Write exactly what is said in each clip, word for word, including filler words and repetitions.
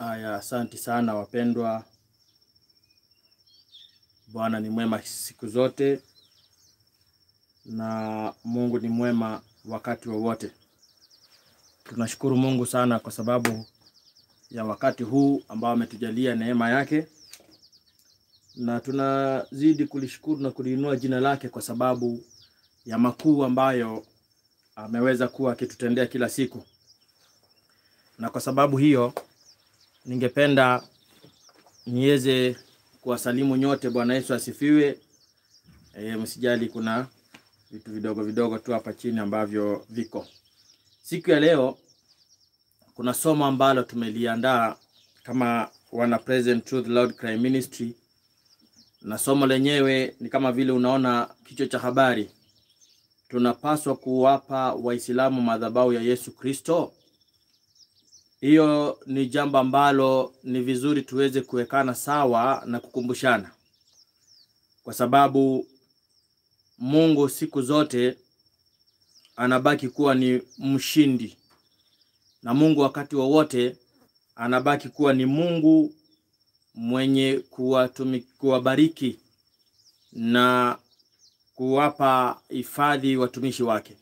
Aya, asante sana wapendwa. Bwana ni mwema siku zote na Mungu ni mwema wakati wowote. Tunashukuru Mungu sana kwa sababu ya wakati huu ambao ametujalia neema yake. Na tunazidi kulishukuru na kuliinua jina lake kwa sababu ya makuu ambayo ameweza kuwa akitutendea kila siku. Na kwa sababu hiyo ningependa niweze kuwasalimu nyote. Bwana Yesu asifiwe. E, msijali kuna vitu vidogo vidogo tu hapa chini ambavyo viko. Siku ya leo kuna somo ambalo tumeliandaa kama wana Present Truth Loud Cry Ministry. Na somo lenyewe ni kama vile unaona kichwa cha habari. Tunapaswa kuwapa Waislamu madhabahu ya Yesu Kristo. Hiyo ni jambo ambalo ni vizuri tuweze kuwekana sawa na kukumbushana. Kwa sababu Mungu siku zote anabaki kuwa ni mshindi. Na Mungu wakati wowote anabaki kuwa ni Mungu mwenye kuwabariki na kuwapa hifadhi watumishi wake.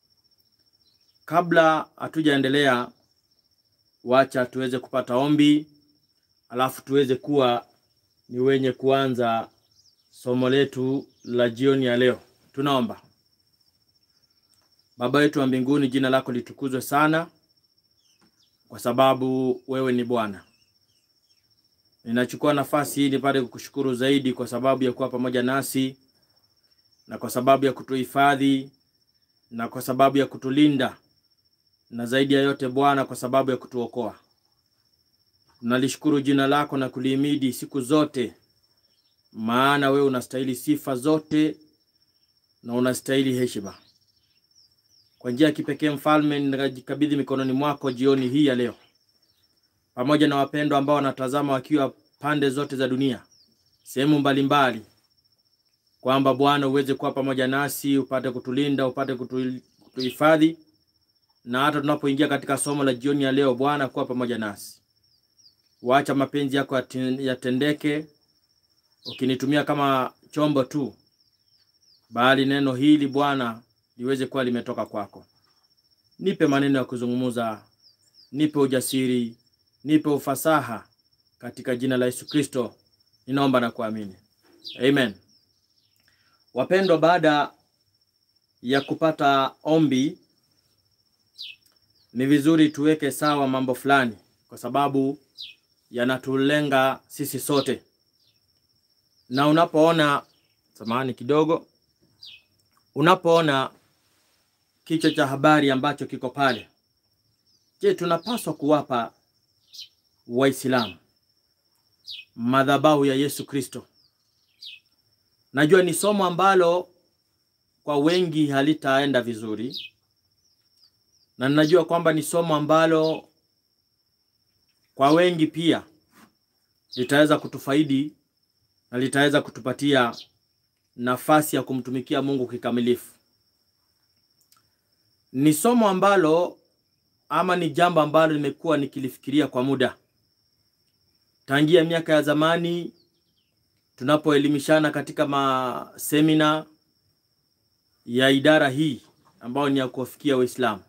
Kabla hatujaendelea, wacha tuweze kupata ombi, alafu tuweze kuwa ni wenye kuanza somo letu la jioni ya leo. Tunaomba. Baba yetu wa mbinguni, jina lako litukuzwe sana kwa sababu wewe ni Bwana. Ninachukua nafasi hii nipate kukushukuru zaidi kwa sababu ya kuwa pamoja nasi, na kwa sababu ya kutuhifadhi, na kwa sababu ya kutulinda, na zaidi ya yote Bwana kwa sababu ya kutuokoa. Nalishukuru jina lako na kulihimidi siku zote, maana wewe unastahili sifa zote na unastahili heshima. Kwa njia ya kipekee Mfalme, ninajikabidhi mikononi mwako jioni hii ya leo, pamoja na wapendwa ambao wanatazama wakiwa pande zote za dunia, sehemu mbalimbali, kwamba Bwana uweze kuwa pamoja nasi, upate kutulinda, upate kutuhifadhi, na hata tunapoingia katika somo la jioni ya leo Bwana kuwa pamoja nasi. Waacha mapenzi yako yatendeke, ukinitumia kama chombo tu, bali neno hili Bwana liweze kuwa limetoka kwako. Nipe maneno ya kuzungumza, nipe ujasiri, nipe ufasaha, katika jina la Yesu Kristo ninaomba na kuamini. Amen. Wapendwa, baada ya kupata ombi, ni vizuri tuweke sawa mambo fulani kwa sababu yanatulenga sisi sote. Na unapoona, samahani kidogo, unapoona kichwa cha habari ambacho kiko pale, je, tunapaswa kuwapa Waislamu madhabahu ya Yesu Kristo? Najua ni somo ambalo kwa wengi halitaenda vizuri, na najua kwamba ni somo ambalo kwa wengi pia litaweza kutufaidi na litaweza kutupatia nafasi ya kumtumikia Mungu kikamilifu. Ni somo ambalo ama ni jambo ambalo nimekuwa nikilifikiria kwa muda. Tangia miaka ya zamani tunapoelimishana katika masemina ya idara hii ambao ni ya kuwafikia Waislamu,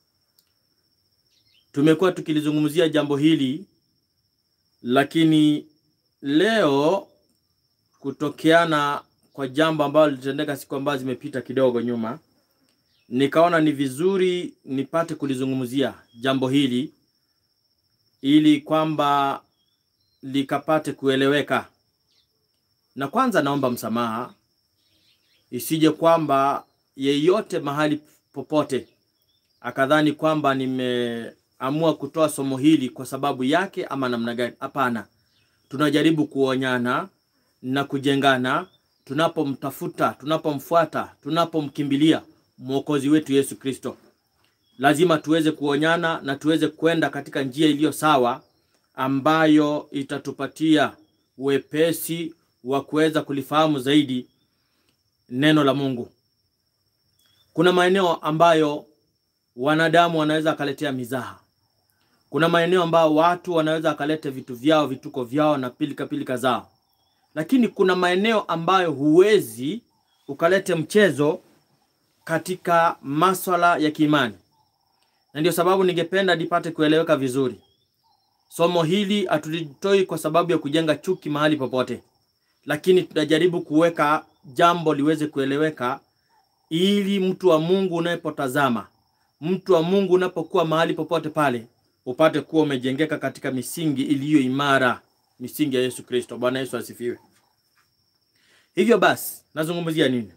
tumekuwa tukilizungumzia jambo hili. Lakini leo, kutokeana kwa jambo ambalo litendeka siku ambazo zimepita kidogo nyuma, nikaona ni vizuri nipate kulizungumzia jambo hili ili kwamba likapate kueleweka. Na kwanza naomba msamaha, isije kwamba yeyote mahali popote akadhani kwamba nimeamua kutoa somo hili kwa sababu yake ama namna gani. Hapana. Tunajaribu kuonyana na kujengana tunapomtafuta, tunapomfuata, tunapomkimbilia Mwokozi wetu Yesu Kristo. Lazima tuweze kuonyana na tuweze kwenda katika njia iliyo sawa, ambayo itatupatia wepesi wa kuweza kulifahamu zaidi neno la Mungu. Kuna maeneo ambayo wanadamu wanaweza kaletea mizaha. Kuna maeneo ambao watu wanaweza akalete vitu vyao, vituko vyao na pilika pilika zao. Lakini kuna maeneo ambayo huwezi ukalete mchezo katika masuala ya kiimani. Na ndio sababu ningependa nipate kueleweka vizuri. Somo hili hatulitoi kwa sababu ya kujenga chuki mahali popote. Lakini tunajaribu kuweka jambo liweze kueleweka, ili mtu wa Mungu unayepotazama, mtu wa Mungu unapokuwa mahali popote pale, upate kuwa umejengeka katika misingi iliyo imara, misingi ya Yesu Kristo. Bwana Yesu asifiwe. Hivyo basi, nazungumzia nini?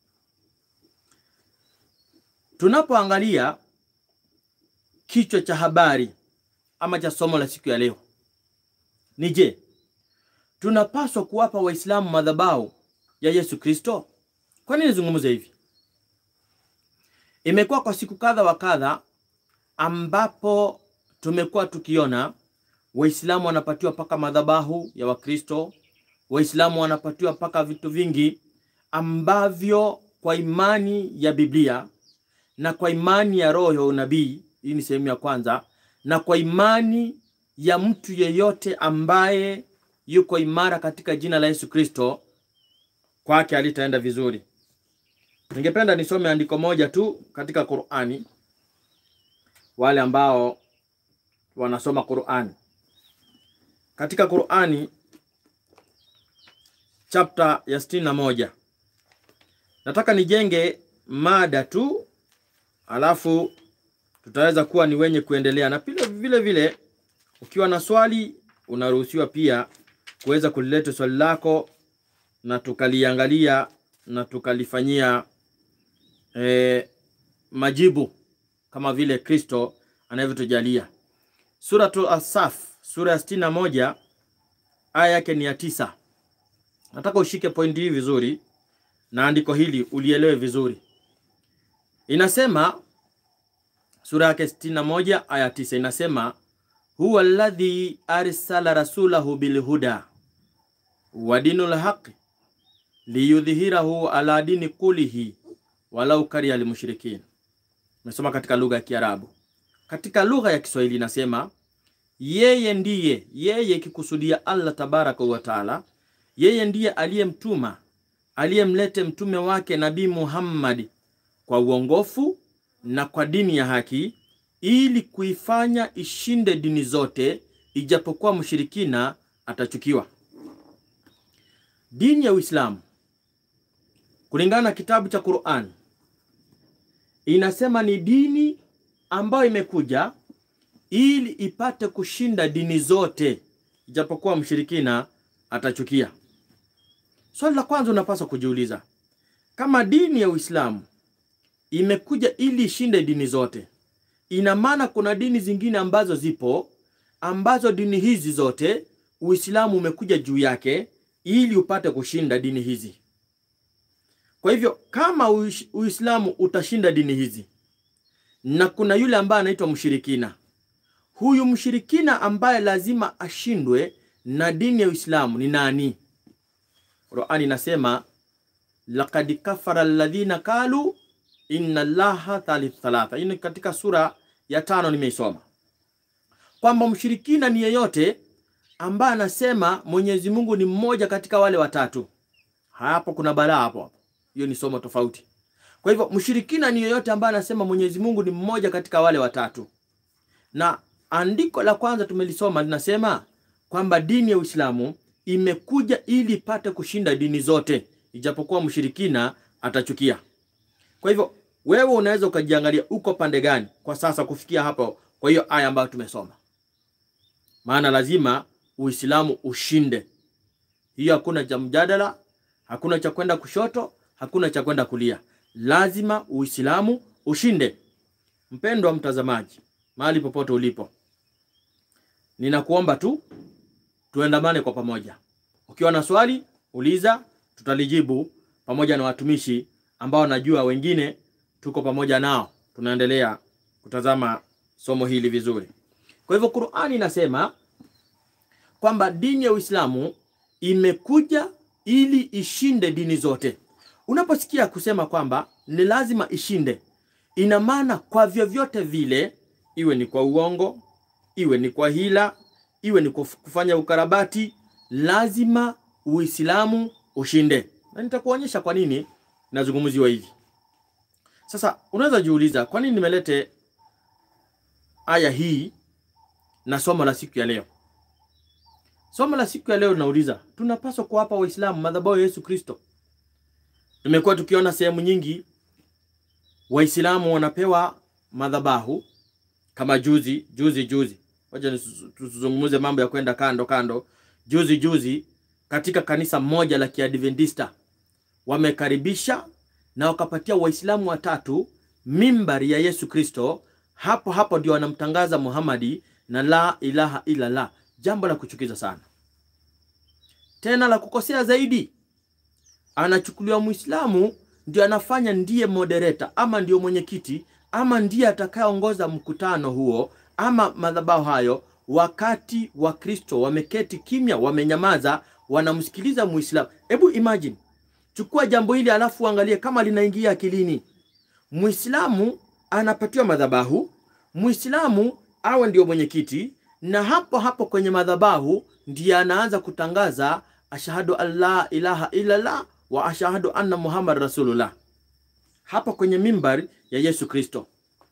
Tunapoangalia kichwa cha habari ama cha somo la siku ya leo, ni je, tunapaswa kuwapa Waislamu madhabahu ya Yesu Kristo? Kwa nini nizungumze hivi? Imekuwa kwa siku kadha wa kadha ambapo tumekuwa tukiona Waislamu wanapatiwa paka madhabahu ya Wakristo, Waislamu wanapatiwa paka vitu vingi ambavyo kwa imani ya Biblia na kwa imani ya roho ya unabii, hii ni sehemu ya kwanza, na kwa imani ya mtu yeyote ambaye yuko imara katika jina la Yesu Kristo, kwake alitaenda vizuri. Ningependa nisome andiko moja tu katika Qur'ani, wale ambao wanasoma Qur'ani. Katika Qur'ani chapter ya sitini na moja. Nataka nijenge mada tu, alafu tutaweza kuwa ni wenye kuendelea. Na pile vile vile ukiwa na swali unaruhusiwa pia kuweza kulileta swali lako na tukaliangalia na tukalifanyia e, majibu kama vile Kristo anavyotujalia. Suratul Asaf, sura ya sitini na moja, aya yake ni ya tisa. Nataka ushike pointi hii vizuri na andiko hili ulielewe vizuri. Inasema, sura yake sitini na moja aya tisa, inasema, huwa alladhi arsala rasulahu bilhuda wa dinul haqq liyudhhirahu ala dini kullihi walau kariha almushrikin. Nasoma katika lugha ya Kiarabu. Katika lugha ya Kiswahili inasema, yeye ndiye, yeye kikusudia Allah tabaraka wa taala, yeye ndiye aliyemtuma, aliyemlete mtume wake Nabii Muhammad kwa uongofu na kwa dini ya haki, ili kuifanya ishinde dini zote, ijapokuwa mshirikina atachukiwa. Dini ya Uislamu kulingana na kitabu cha Qur'an inasema ni dini ambayo imekuja ili ipate kushinda dini zote, ijapokuwa mshirikina atachukia. Swali la kwanza unapaswa kujiuliza, kama dini ya Uislamu imekuja ili ishinde dini zote, ina maana kuna dini zingine ambazo zipo, ambazo dini hizi zote Uislamu umekuja juu yake ili upate kushinda dini hizi. Kwa hivyo kama Uislamu utashinda dini hizi, na kuna yule ambaye anaitwa mshirikina, huyu mshirikina ambaye lazima ashindwe na dini ya Uislamu ni nani? Qur'ani inasema, laqad kafara alladhina qalu inna allaha thalith thalatha. Hii katika sura ya tano nimeisoma. Kwamba mshirikina ni yeyote ambaye anasema Mwenyezi Mungu ni mmoja katika wale watatu. Hapo kuna balaa hapo. Hiyo ni somo tofauti. Kwa hivyo mshirikina ni yeyote ambaye anasema Mwenyezi Mungu ni mmoja katika wale watatu. Na andiko la kwanza tumelisoma linasema kwamba dini ya Uislamu imekuja ili ipate kushinda dini zote, ijapokuwa mshirikina atachukia. Kwa hivyo wewe unaweza ukajiangalia uko pande gani kwa sasa kufikia hapo kwa hiyo aya ambayo tumesoma. Maana lazima Uislamu ushinde. Hiyo hakuna cha mjadala, hakuna cha kwenda kushoto, hakuna cha kwenda kulia. Lazima Uislamu ushinde. Mpendwa mtazamaji, mahali popote ulipo, ninakuomba tu tuendamane kwa pamoja. Ukiwa na swali, uliza, tutalijibu pamoja na watumishi ambao najua wengine tuko pamoja nao. Tunaendelea kutazama somo hili vizuri. Kwa hivyo Qur'ani inasema kwamba dini ya Uislamu imekuja ili ishinde dini zote. Unaposikia kusema kwamba ni lazima ishinde, ina maana kwa vyovyote vile, iwe ni kwa uongo, iwe ni kwa hila, iwe ni kufanya ukarabati, lazima Uislamu ushinde. Na nitakuonyesha kwa nini nazungumziwa hivi. Sasa unaweza jiuliza kwa nini nimelete aya hii na somo la siku ya leo. Somo la siku ya leo linauliza, tunapaswa kuwapa Waislamu madhabahu ya Yesu Kristo. Tumekuwa tukiona sehemu nyingi Waislamu wanapewa madhabahu, kama juzi juzi juzi. Wacha tuzungumuze mambo ya kwenda kando kando. Juzi juzi katika kanisa moja la Kiadventista wamekaribisha na wakapatia Waislamu watatu mimbari ya Yesu Kristo. Hapo hapo ndio wanamtangaza Muhammadi na la ilaha illa la. Jambo la kuchukiza sana. Tena la kukosea zaidi, anachukuliwa Muislamu ndio anafanya ndiye moderator ama ndio mwenyekiti ama ndiye atakayeongoza mkutano huo ama madhabahu hayo, wakati wa Kristo wameketi kimya, wamenyamaza, wanamsikiliza Muislamu. Hebu imagine, chukua jambo hili alafu angalie kama linaingia akilini. Muislamu anapatiwa madhabahu, Muislamu awe ndio mwenyekiti, na hapo hapo kwenye madhabahu ndiye anaanza kutangaza ashhadu an la ilaha illa Allah wa ashhadu anna Muhammad rasulullah, hapo kwenye mimbari ya Yesu Kristo.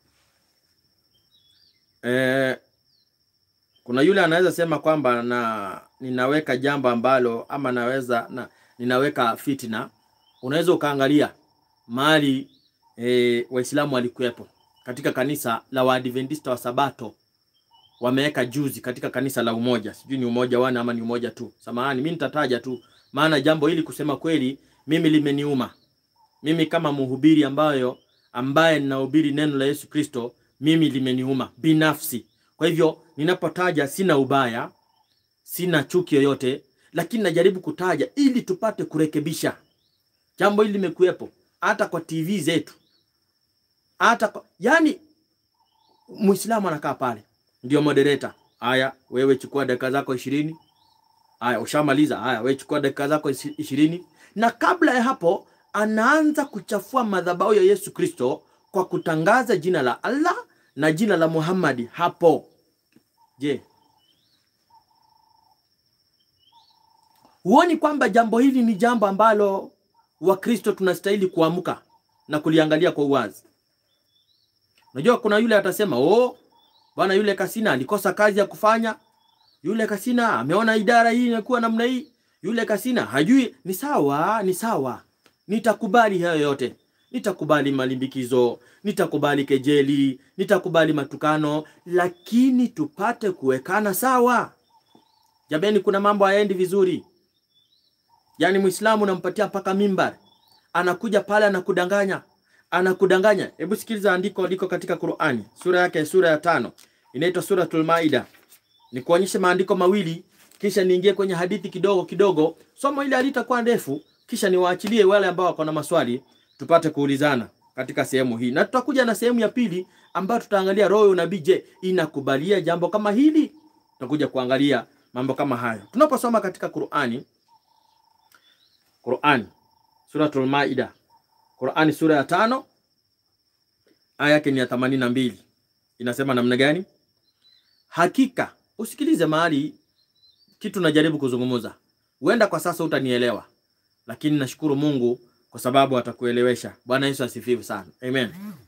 Eh, kuna yule anaweza sema kwamba na ninaweka jambo ambalo ama naweza na ninaweka fitna. Unaweza ukaangalia mahali e, Waislamu walikuwepo katika kanisa la Waadventista wa Sabato, wameweka juzi katika kanisa la Umoja. Sijui ni Umoja wana ama ni Umoja tu. Samahani, mimi nitataja tu, maana jambo hili kusema kweli mimi limeniuma. Mimi kama mhubiri ambayo ambaye ninahubiri neno la Yesu Kristo, mimi limeniuma binafsi. Kwa hivyo ninapotaja sina ubaya, sina chuki yoyote, lakini najaribu kutaja ili tupate kurekebisha. Jambo hili limekuwepo hata kwa T V zetu. Hata kwa, yani Muislamu anakaa pale ndio moderator. Haya, wewe chukua dakika zako ishirini. Haya, ushamaliza. Haya, wewe chukua dakika zako ishirini. Na kabla ya hapo anaanza kuchafua madhabahu ya Yesu Kristo kwa kutangaza jina la Allah na jina la Muhammad hapo. Je, huoni kwamba jambo hili ni jambo ambalo Wakristo tunastahili kuamka na kuliangalia kwa uwazi? Unajua kuna yule atasema, "Oh, bwana yule kasina alikosa kazi ya kufanya. Yule kasina ameona idara hii inakuwa namna hii. Yule kasina hajui." Ni sawa, ni sawa. Nitakubali hayo yote. Nitakubali malimbikizo, nitakubali kejeli, nitakubali matukano, lakini tupate kuwekana sawa. Jamani, kuna mambo hayaendi vizuri. Yaani Muislamu unampatia mpaka mimbar, anakuja pale anakudanganya, anakudanganya. Hebu sikiliza andiko liko katika Qur'ani, sura yake sura ya tano. Inaitwa Suratul Maida. Nikuonyeshe maandiko mawili kisha niingie kwenye hadithi kidogo kidogo. Somo hili halitakuwa ndefu, kisha niwaachilie wale ambao wako na maswali tupate kuulizana katika sehemu hii. Na tutakuja na sehemu ya pili ambayo tutaangalia roho ya unabii. Je, inakubalia jambo kama hili? Tutakuja kuangalia mambo kama hayo. Tunaposoma katika Qur'ani, Qur'ani Suratul Maida, Qur'ani sura ya tano aya yake ni ya themanini na mbili. Inasema namna gani? Hakika, usikilize mahali kitu najaribu kuzungumza. Huenda kwa sasa utanielewa, lakini nashukuru Mungu kwa sababu atakuelewesha. Bwana Yesu asifiwe sana. Amen.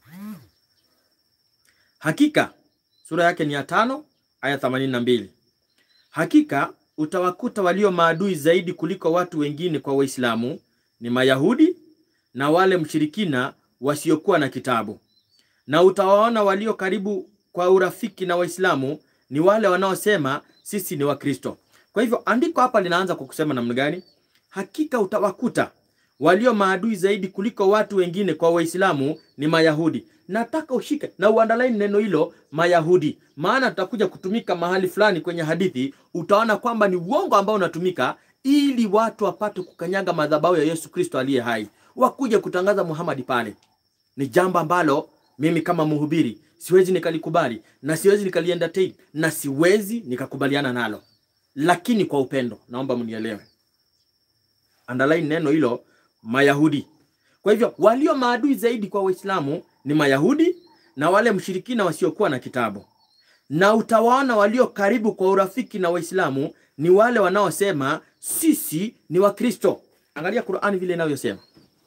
Hakika, sura yake ni ya tano aya themanini na mbili. Hakika utawakuta walio maadui zaidi kuliko watu wengine kwa Waislamu ni Mayahudi na wale mshirikina wasiokuwa na kitabu. Na utawaona walio karibu kwa urafiki na Waislamu ni wale wanaosema sisi ni Wakristo. Kwa hivyo andiko hapa linaanza kwa kusema namna gani? Hakika utawakuta walio maadui zaidi kuliko watu wengine kwa Waislamu ni Mayahudi. Nataka ushike na uandalaini neno hilo Mayahudi, maana tutakuja kutumika mahali fulani kwenye hadithi. Utaona kwamba ni uongo ambao unatumika ili watu wapate kukanyaga madhabahu ya Yesu Kristo aliye hai, wakuje kutangaza Muhammad pale. Ni jambo ambalo mimi kama mhubiri siwezi nikalikubali na siwezi nikalientertain na siwezi nikakubaliana nalo, lakini kwa upendo naomba mnielewe. Underline neno hilo Mayahudi. Kwa hivyo walio maadui zaidi kwa Waislamu ni Mayahudi na wale mshirikina wasiokuwa na kitabu. Na utawaona walio karibu kwa urafiki na Waislamu ni wale wanaosema sisi ni Wakristo. Angalia Qur'ani vile inavyosema.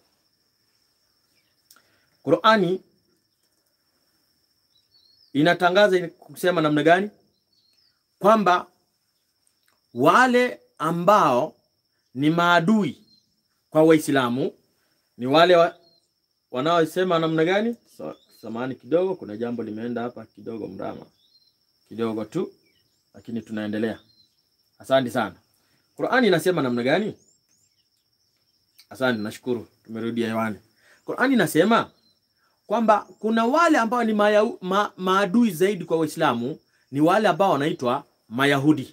Qur'ani inatangaza kusema namna gani? Kwamba wale ambao ni maadui kwa Waislamu ni wale wa, wanaosema namna gani? So, samahani kidogo, kuna jambo limeenda hapa kidogo mrama. Kidogo tu, lakini tunaendelea. Asante sana. Qur'ani inasema namna gani? Asante, nashukuru. Tumerudi hewani. Qur'ani inasema kwamba kuna wale ambao ni maya, ma, maadui zaidi kwa Waislamu ni wale ambao wanaitwa Mayahudi.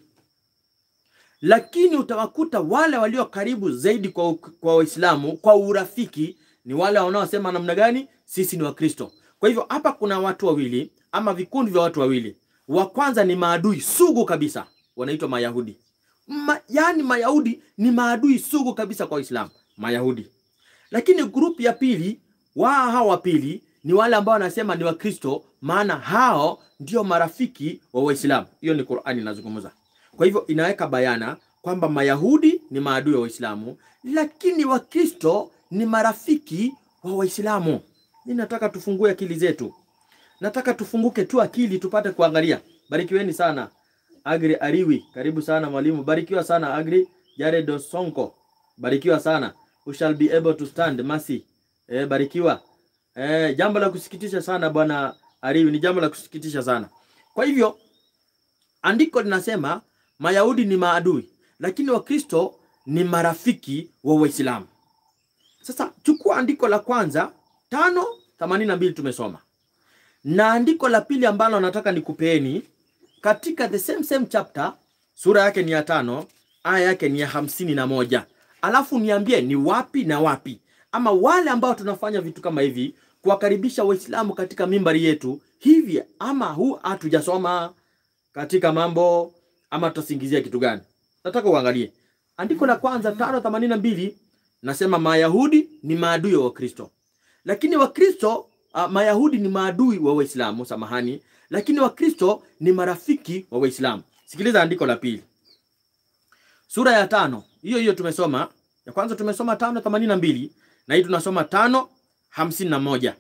Lakini utawakuta wale walio karibu zaidi kwa kwa Waislamu kwa urafiki ni wale wanaosema namna gani? Sisi ni Wakristo. Kwa hivyo hapa kuna watu wawili ama vikundi vya watu wawili. Wa kwanza ni maadui sugu kabisa, wanaitwa Mayahudi. Ma, yani Mayahudi ni maadui sugu kabisa kwa Waislamu, Mayahudi. Lakini grupu ya pili, wa hao wa pili ni wale ambao wanasema ni Wakristo, maana hao ndio marafiki wa Waislamu. Hiyo ni Qur'ani inazungumza. Kwa hivyo inaweka bayana kwamba Mayahudi ni maadui wa Waislamu, lakini Wakristo ni marafiki wa Waislamu. Mimi nataka tufungue akili zetu. Nataka tufunguke tu akili tupate kuangalia. Barikiweni sana Agri Ariwi, karibu sana mwalimu. Barikiwa sana Agri Jared Sonko. Barikiwa sana. We shall be able to stand mercy. Eh, barikiwa. Eh, jambo la kusikitisha sana bwana Ariwi, ni jambo la kusikitisha sana. Kwa hivyo andiko linasema Mayahudi ni maadui, lakini Wakristo ni marafiki wa Waislamu. Sasa chukua andiko la kwanza tano themanini na mbili tumesoma. Na andiko la pili ambalo nataka nikupeeni katika the same same chapter, sura yake ni ya tano, aya yake ni ya hamsini na moja. Alafu niambie ni wapi na wapi, ama wale ambao tunafanya vitu kama hivi kuwakaribisha Waislamu katika mimbari yetu hivi, ama huu hatujasoma katika mambo, ama tutasingizia kitu gani? Nataka uangalie andiko la kwanza tano themanini na mbili. Nasema Mayahudi ni maadui wa Wakristo, lakini Wakristo uh, Mayahudi ni maadui wa Waislamu, samahani, lakini Wakristo ni marafiki wa Waislamu. Sikiliza andiko la pili, sura ya tano, hiyo hiyo tumesoma. Ya kwanza tumesoma tano themanini na mbili, na hii tunasoma tano hamsini na moja.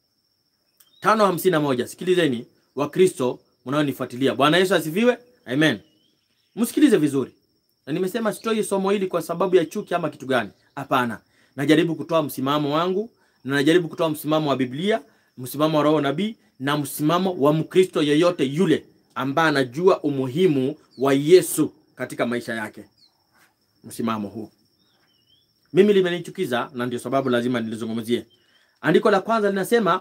tano hamsini na moja. Sikilizeni Wakristo mnaonifuatilia. Bwana Yesu asifiwe. Amen. Msikilize vizuri. Na nimesema sitoi somo hili kwa sababu ya chuki ama kitu gani. Hapana. Najaribu kutoa msimamo wangu, na najaribu kutoa msimamo wa Biblia, msimamo wa Roho Nabii, na msimamo wa Mkristo yeyote yule ambaye anajua umuhimu wa Yesu katika maisha yake. Msimamo huu mimi limenichukiza, na ndio sababu lazima nilizungumzie. Andiko la kwanza linasema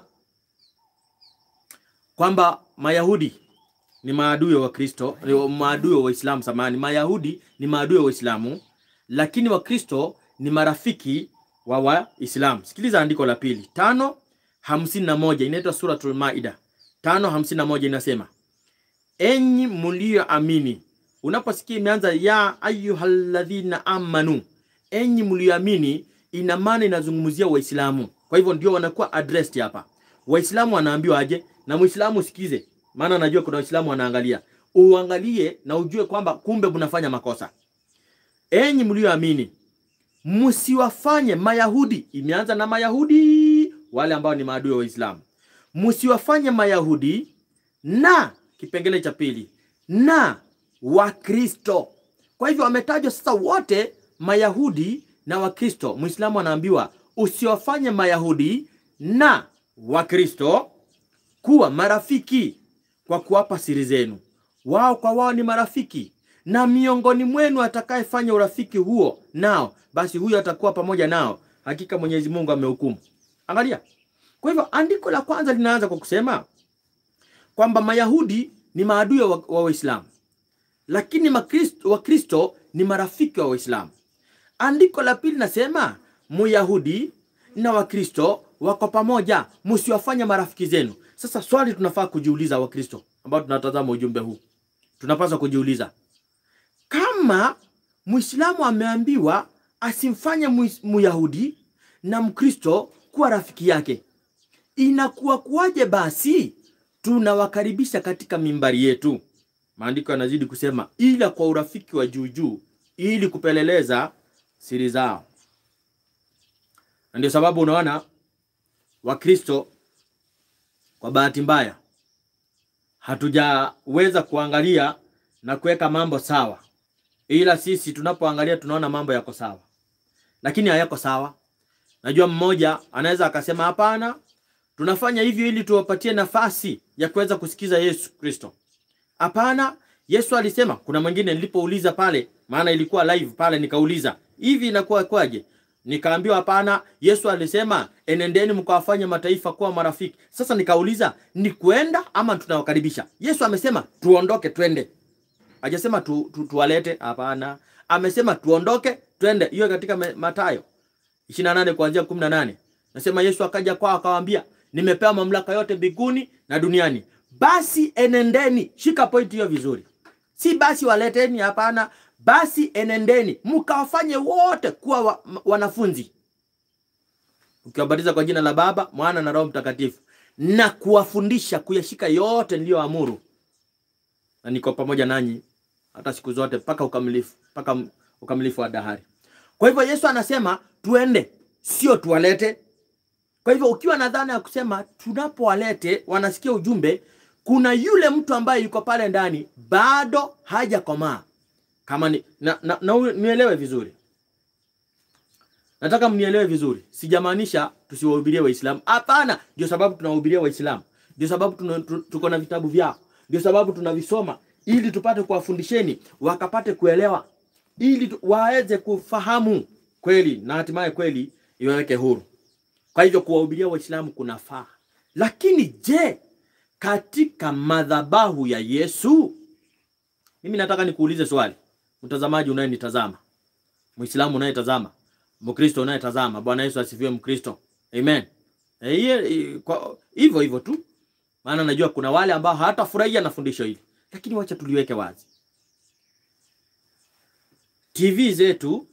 kwamba Mayahudi ni maadui wa Kristo, ni maadui wa Waislamu, samahani. Mayahudi ni maadui wa Waislamu, lakini Wakristo ni marafiki wa Waislamu. Sikiliza andiko la pili, tano hamsini na moja, inaitwa Suratul Maida. tano hamsini na moja inasema, enyi mlioamini. Unaposikia imeanza ya ayyuhalladhina amanu, enyi mlioamini, ina maana inazungumzia Waislamu. Kwa hivyo ndio wanakuwa addressed hapa. Waislamu wanaambiwa aje? Na Muislamu sikize, maana najua kuna Waislamu wanaangalia. Uangalie na ujue kwamba kumbe mnafanya makosa. Enyi mlioamini, msiwafanye Mayahudi, imeanza na Mayahudi wale ambao ni maadui wa Waislamu. Msiwafanye Mayahudi na kipengele cha pili na Wakristo. Kwa hivyo wametajwa sasa wote, Mayahudi na Wakristo. Muislamu anaambiwa usiwafanye Mayahudi na Wakristo kuwa marafiki kwa kuwapa siri zenu. Wao kwa wao ni marafiki, na miongoni mwenu atakayefanya urafiki huo nao, basi huyo atakuwa pamoja nao. Hakika Mwenyezi Mungu amehukumu. Angalia. Kwa hivyo andiko la kwanza linaanza kwa kusema kwamba Mayahudi ni maadui wa Waislamu, lakini Makristo, Wakristo ni marafiki wa Waislamu. Andiko la pili nasema Myahudi na Wakristo wako pamoja, msiwafanye marafiki zenu. Sasa swali tunafaa kujiuliza, Wakristo ambao tunatazama ujumbe huu, tunapaswa kujiuliza, kama Muislamu ameambiwa asimfanye Myahudi na Mkristo kuwa rafiki yake, inakuwa kuwaje basi tunawakaribisha katika mimbari yetu. Maandiko yanazidi kusema ila kwa urafiki wa juu juu, ili kupeleleza siri zao. Ndio sababu unaona Wakristo kwa bahati mbaya hatujaweza kuangalia na kuweka mambo sawa. Ila sisi tunapoangalia tunaona mambo yako sawa, lakini hayako sawa. Najua mmoja anaweza akasema hapana, tunafanya hivyo ili tuwapatie nafasi ya kuweza kusikiza Yesu Kristo. Hapana, Yesu alisema. Kuna mwingine nilipouliza pale, maana ilikuwa live pale, nikauliza hivi inakuwa kwaje? Nikaambiwa hapana, Yesu alisema enendeni mkawafanye mataifa kuwa marafiki. Sasa nikauliza ni kwenda ama tunawakaribisha? Yesu amesema tuondoke twende. Hajasema tu, tu, tuwalete, hapana. Amesema tuondoke twende. Hiyo katika Mathayo ishirini na nane kuanzia kumi na nane. Nasema Yesu akaja kwao akawaambia, nimepewa mamlaka yote mbinguni na duniani. Basi enendeni. Shika point hiyo vizuri. Si basi waleteni, hapana. Basi enendeni mkawafanye wote kuwa wa, wanafunzi, ukiwabatiza kwa jina la Baba, Mwana na Roho Mtakatifu, na kuwafundisha kuyashika yote niliyoamuru, na niko pamoja nanyi hata siku zote mpaka ukamilifu mpaka ukamilifu wa dahari. Kwa hivyo Yesu anasema tuende, sio tuwalete. Kwa hivyo ukiwa na dhana ya kusema tunapowalete wanasikia ujumbe, kuna yule mtu ambaye yuko pale ndani bado hajakomaa. Kama ni na, na, na nielewe vizuri. Nataka mnielewe vizuri. Sijamaanisha tusiwahubirie Waislamu. Hapana, ndio sababu tunawahubiria Waislamu. Ndio sababu tuna, tuko na vitabu vyao. Ndio sababu tunavisoma ili tupate kuwafundisheni, wakapate kuelewa, ili waweze kufahamu kweli na hatimaye kweli iwaweke huru. Kwa hivyo kuwahubiria Waislamu kunafaa. Lakini je, katika madhabahu ya Yesu? Mimi nataka nikuulize swali. Mtazamaji unayenitazama, Muislamu unayetazama, Mkristo unayetazama, Bwana Yesu asifiwe Mkristo. Amen. Eh, kwa hivyo hivyo tu. Maana najua kuna wale ambao hatafurahia na fundisho hili. Lakini wacha tuliweke wazi. T V zetu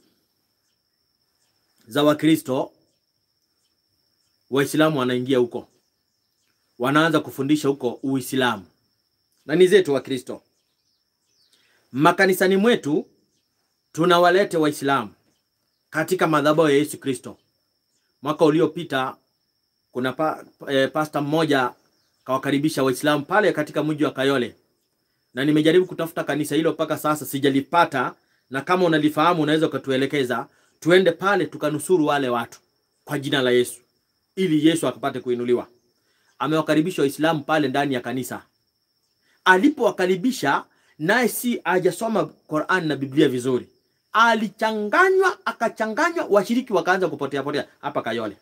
za Wakristo, Waislamu wanaingia huko, wanaanza kufundisha huko Uislamu. Na ni zetu Wakristo. Makanisani mwetu tunawalete Waislamu katika madhabahu ya Yesu Kristo. Mwaka uliopita kuna pa, e, pasta mmoja kawakaribisha Waislamu pale katika mji wa Kayole. Na nimejaribu kutafuta kanisa hilo mpaka sasa sijalipata, na kama unalifahamu unaweza kutuelekeza tuende pale tukanusuru wale watu kwa jina la Yesu, ili Yesu akapate kuinuliwa. Amewakaribisha Waislamu pale ndani ya kanisa. Alipowakaribisha, naye si hajasoma Qur'an na Biblia vizuri, alichanganywa akachanganywa, washiriki wakaanza kupotea potea hapa Kayole.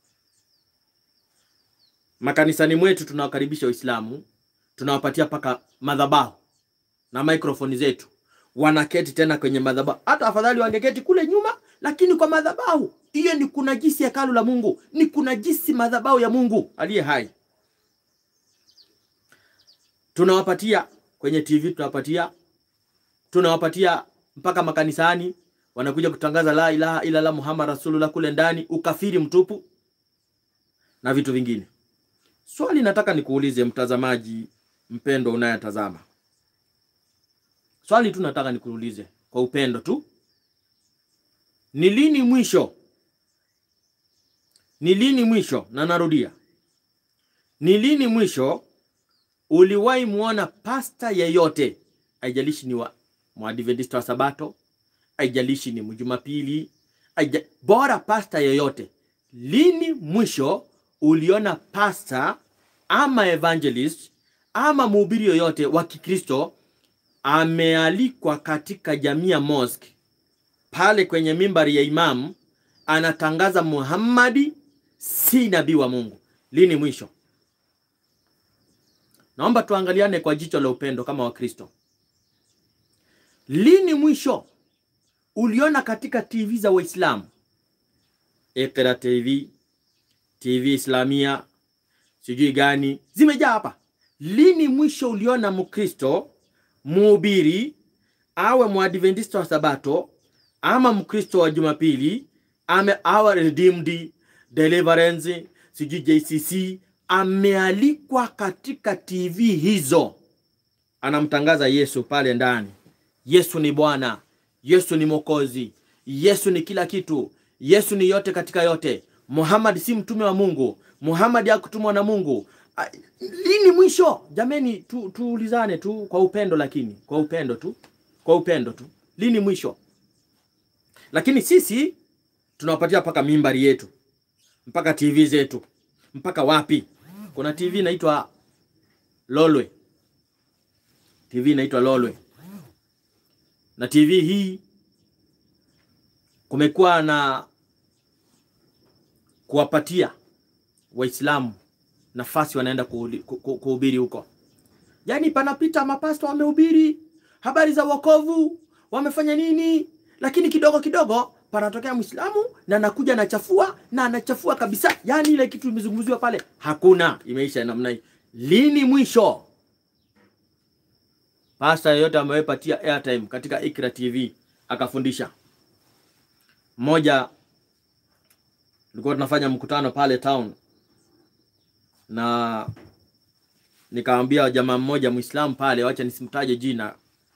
Makanisani mwetu tunawakaribisha Waislamu, tunawapatia paka madhabahu na microphone zetu, wanaketi tena kwenye madhabahu. Hata afadhali wangeketi kule nyuma, lakini kwa madhabahu. Hiyo ni kunajisi hekalu la Mungu, ni kunajisi madhabahu ya Mungu aliye hai. Tunawapatia kwenye T V, tunawapatia tunawapatia mpaka makanisani, wanakuja kutangaza la ilaha illa Allah Muhammad Rasulullah kule ndani, ukafiri mtupu na vitu vingine. Swali nataka nikuulize mtazamaji mpendo unayetazama. Swali tu nataka nikuulize kwa upendo tu. Ni lini mwisho? Ni lini mwisho? Na narudia. Ni lini mwisho uliwahi muona pasta yeyote, haijalishi ni wa Mwadventista wa Sabato, haijalishi ni Mjumapili, haija, bora pasta yeyote, lini mwisho uliona pasta ama evangelist ama mhubiri yoyote wa Kikristo amealikwa katika jamii ya mosque pale kwenye mimbari ya imam anatangaza Muhammadi si nabii wa Mungu? Lini mwisho? Naomba tuangaliane kwa jicho la upendo kama Wakristo. Lini mwisho uliona katika T V za Waislamu, Iqra T V, T V Islamia, sijui gani, zimejaa hapa. Lini mwisho uliona Mkristo mhubiri awe Mwadventista wa Sabato ama Mkristo wa Jumapili ame awe Redeemed, Deliverance, sijui J C C, amealikwa katika T V hizo, anamtangaza Yesu pale ndani. Yesu ni Bwana, Yesu ni Mwokozi, Yesu ni kila kitu, Yesu ni yote katika yote. Muhammad si mtume wa Mungu, Muhammad hakutumwa na Mungu. Lini mwisho? Jameni, tu tuulizane tu kwa upendo, lakini kwa upendo tu, kwa upendo tu. Lini mwisho? Lakini sisi tunawapatia mpaka mimbari yetu, mpaka T V zetu, mpaka wapi? Kuna T V inaitwa Lolwe. T V inaitwa Lolwe. Na T V hii kumekuwa na kuwapatia Waislamu nafasi, wanaenda kuhubiri huko. Yaani panapita mapasta wamehubiri habari za wokovu, wamefanya nini, lakini kidogo kidogo panatokea Muislamu na anakuja anachafua, na anachafua kabisa. Yaani ile kitu imezungumziwa pale hakuna, imeisha namna hii. Lini mwisho? Pasta yote amewapatia airtime katika Iqra T V akafundisha. Mmoja tulikuwa tunafanya mkutano pale town, na nikaambia jamaa mmoja Muislamu pale, wacha nisimtaje jina,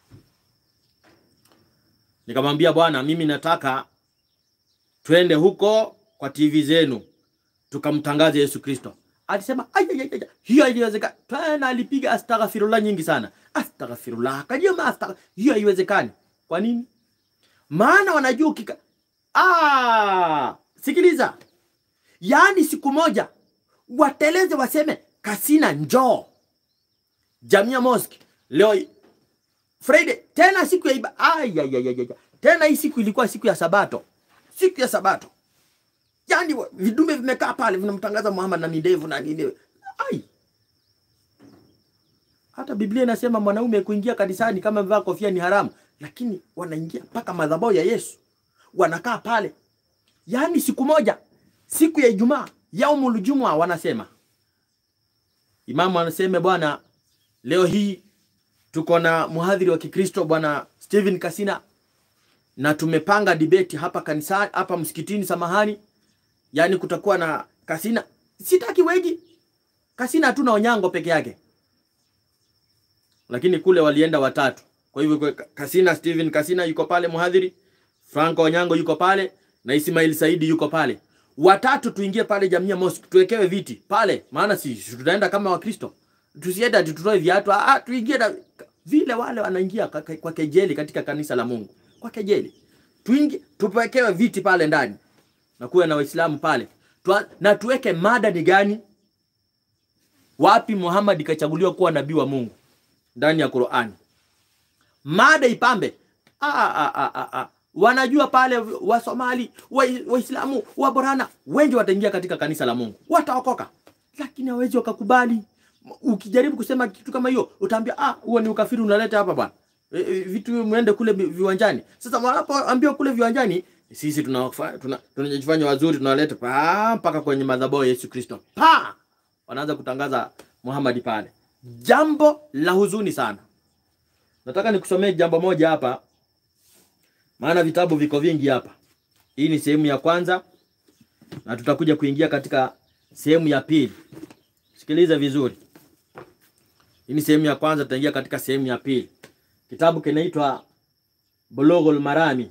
nikamwambia bwana, mimi nataka twende huko kwa T V zenu tukamtangaze Yesu Kristo. Alisema ay ay ay, hiyo haiwezekani. Tena alipiga astaghfirullah nyingi sana. Astaghfirullah, kajua astaghfirullah, hiyo haiwezekani. Kwa nini? Maana wanajua kika ah sikiliza. Yaani siku moja wateleze waseme Kasina njoo Jamia Mosque leo Friday, tena siku ya iba ay ay ay ay, tena hii siku ilikuwa siku ya Sabato, siku ya Sabato. Yaani vidume vimekaa pale vinamtangaza Muhammad na midevu na nini. Ai. Hata Biblia inasema mwanaume kuingia kanisani kama amevaa kofia ni haramu, lakini wanaingia mpaka madhabahu ya Yesu. Wanakaa pale. Yaani siku moja, siku ya Ijumaa, yaumul Jumua, wanasema imamu anasema bwana, leo hii tuko na muhadhiri wa Kikristo bwana Steven Kasina, na tumepanga debate hapa kanisani, hapa msikitini, samahani. Yaani kutakuwa na Kasina, sitaki wengi. Kasina hatuna Onyango peke yake. Lakini kule walienda watatu. Kwa hivyo Kasina, Steven Kasina yuko pale muhadhiri, Franco Onyango yuko pale, na Ismail Saidi yuko pale. Watatu tuingie pale Jamia Mosque, tuwekewe viti pale, maana si tutaenda kama Wakristo. Tusienda tutoe viatu, ah tuingie vile wale wanaingia kwa kejeli katika kanisa la Mungu. Kwa kejeli. Tuingie tuwekewe viti pale ndani. Na kuwe na Waislamu pale. Tua, na tuweke mada ni gani? Wapi Muhammad kachaguliwa kuwa nabii wa Mungu ndani ya Qur'ani? Mada ipambe. Ah ah ah ah. ah. Wanajua pale wa Somali, Waislamu, wa Borana wengi wataingia katika kanisa la Mungu. Wataokoka. Lakini hawezi wakakubali. Ukijaribu kusema kitu kama hiyo, utaambia ah huo ni ukafiri unaleta hapa bwana. E, e, vitu muende kule viwanjani. Sasa wanapoambia kule viwanjani, sisi tunajifanya tuna, tuna wazuri, tunaleta pa mpaka kwenye madhabahu ya Yesu Kristo. Pa! Wanaanza kutangaza Muhammad pale. Jambo la huzuni sana. Nataka nikusomee jambo moja hapa. Maana vitabu viko vingi hapa. Hii ni sehemu ya kwanza na tutakuja kuingia katika sehemu ya pili. Sikiliza vizuri. Hii ni sehemu ya kwanza, tutaingia katika sehemu ya pili. Kitabu kinaitwa Bulughul Marami.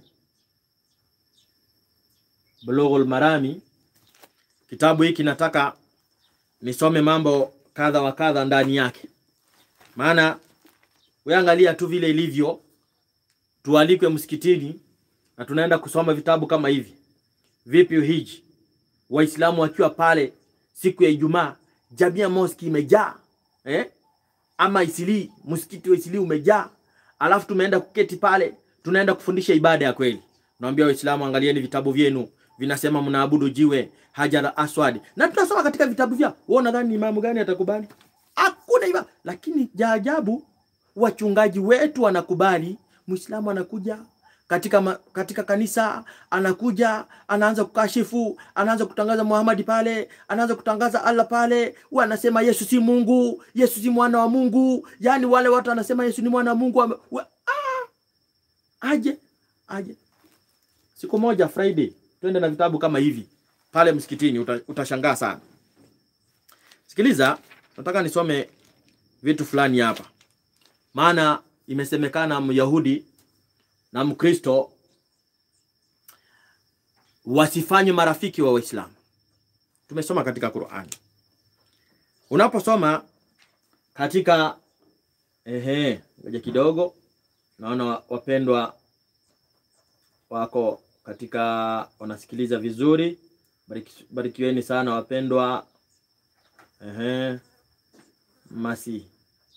Bulughul Marami. Kitabu hiki nataka nisome mambo kadha wa kadha ndani yake. Maana weangalia tu vile ilivyo, tualikwe msikitini na tunaenda kusoma vitabu kama hivi. Vipi uhiji? Waislamu wakiwa pale siku ya Ijumaa, Jamia Mosque imejaa. Eh? Ama Isili, msikiti wa Isili umejaa. Alafu tumeenda kuketi pale, tunaenda kufundisha ibada ya kweli. Naambia Waislamu, angalieni vitabu vyenu, vinasema mnaabudu jiwe, Hajar Aswad. Na tunasoma katika vitabu vyao. Wewe unadhani imamu gani atakubali? Hakuna imamu. Lakini jaajabu, wachungaji wetu wanakubali. Muislamu anakuja katika ma, katika kanisa, anakuja anaanza kukashifu, anaanza kutangaza Muhammad pale, anaanza kutangaza Allah pale, wanasema Yesu si Mungu, Yesu si mwana wa Mungu. Yani wale watu wanasema Yesu ni mwana wa Mungu. Wa, ah, aje aje siku moja Friday twende na vitabu kama hivi pale msikitini, uta, utashangaa sana. Sikiliza, nataka nisome vitu fulani hapa. Maana imesemekana Myahudi na Mkristo wasifanye marafiki wa Waislamu. Tumesoma katika Qur'an. Unaposoma katika ehe, ngoja kidogo. Naona wapendwa wako katika wanasikiliza vizuri. Bariki, barikiweni sana wapendwa. Ehe. Masi.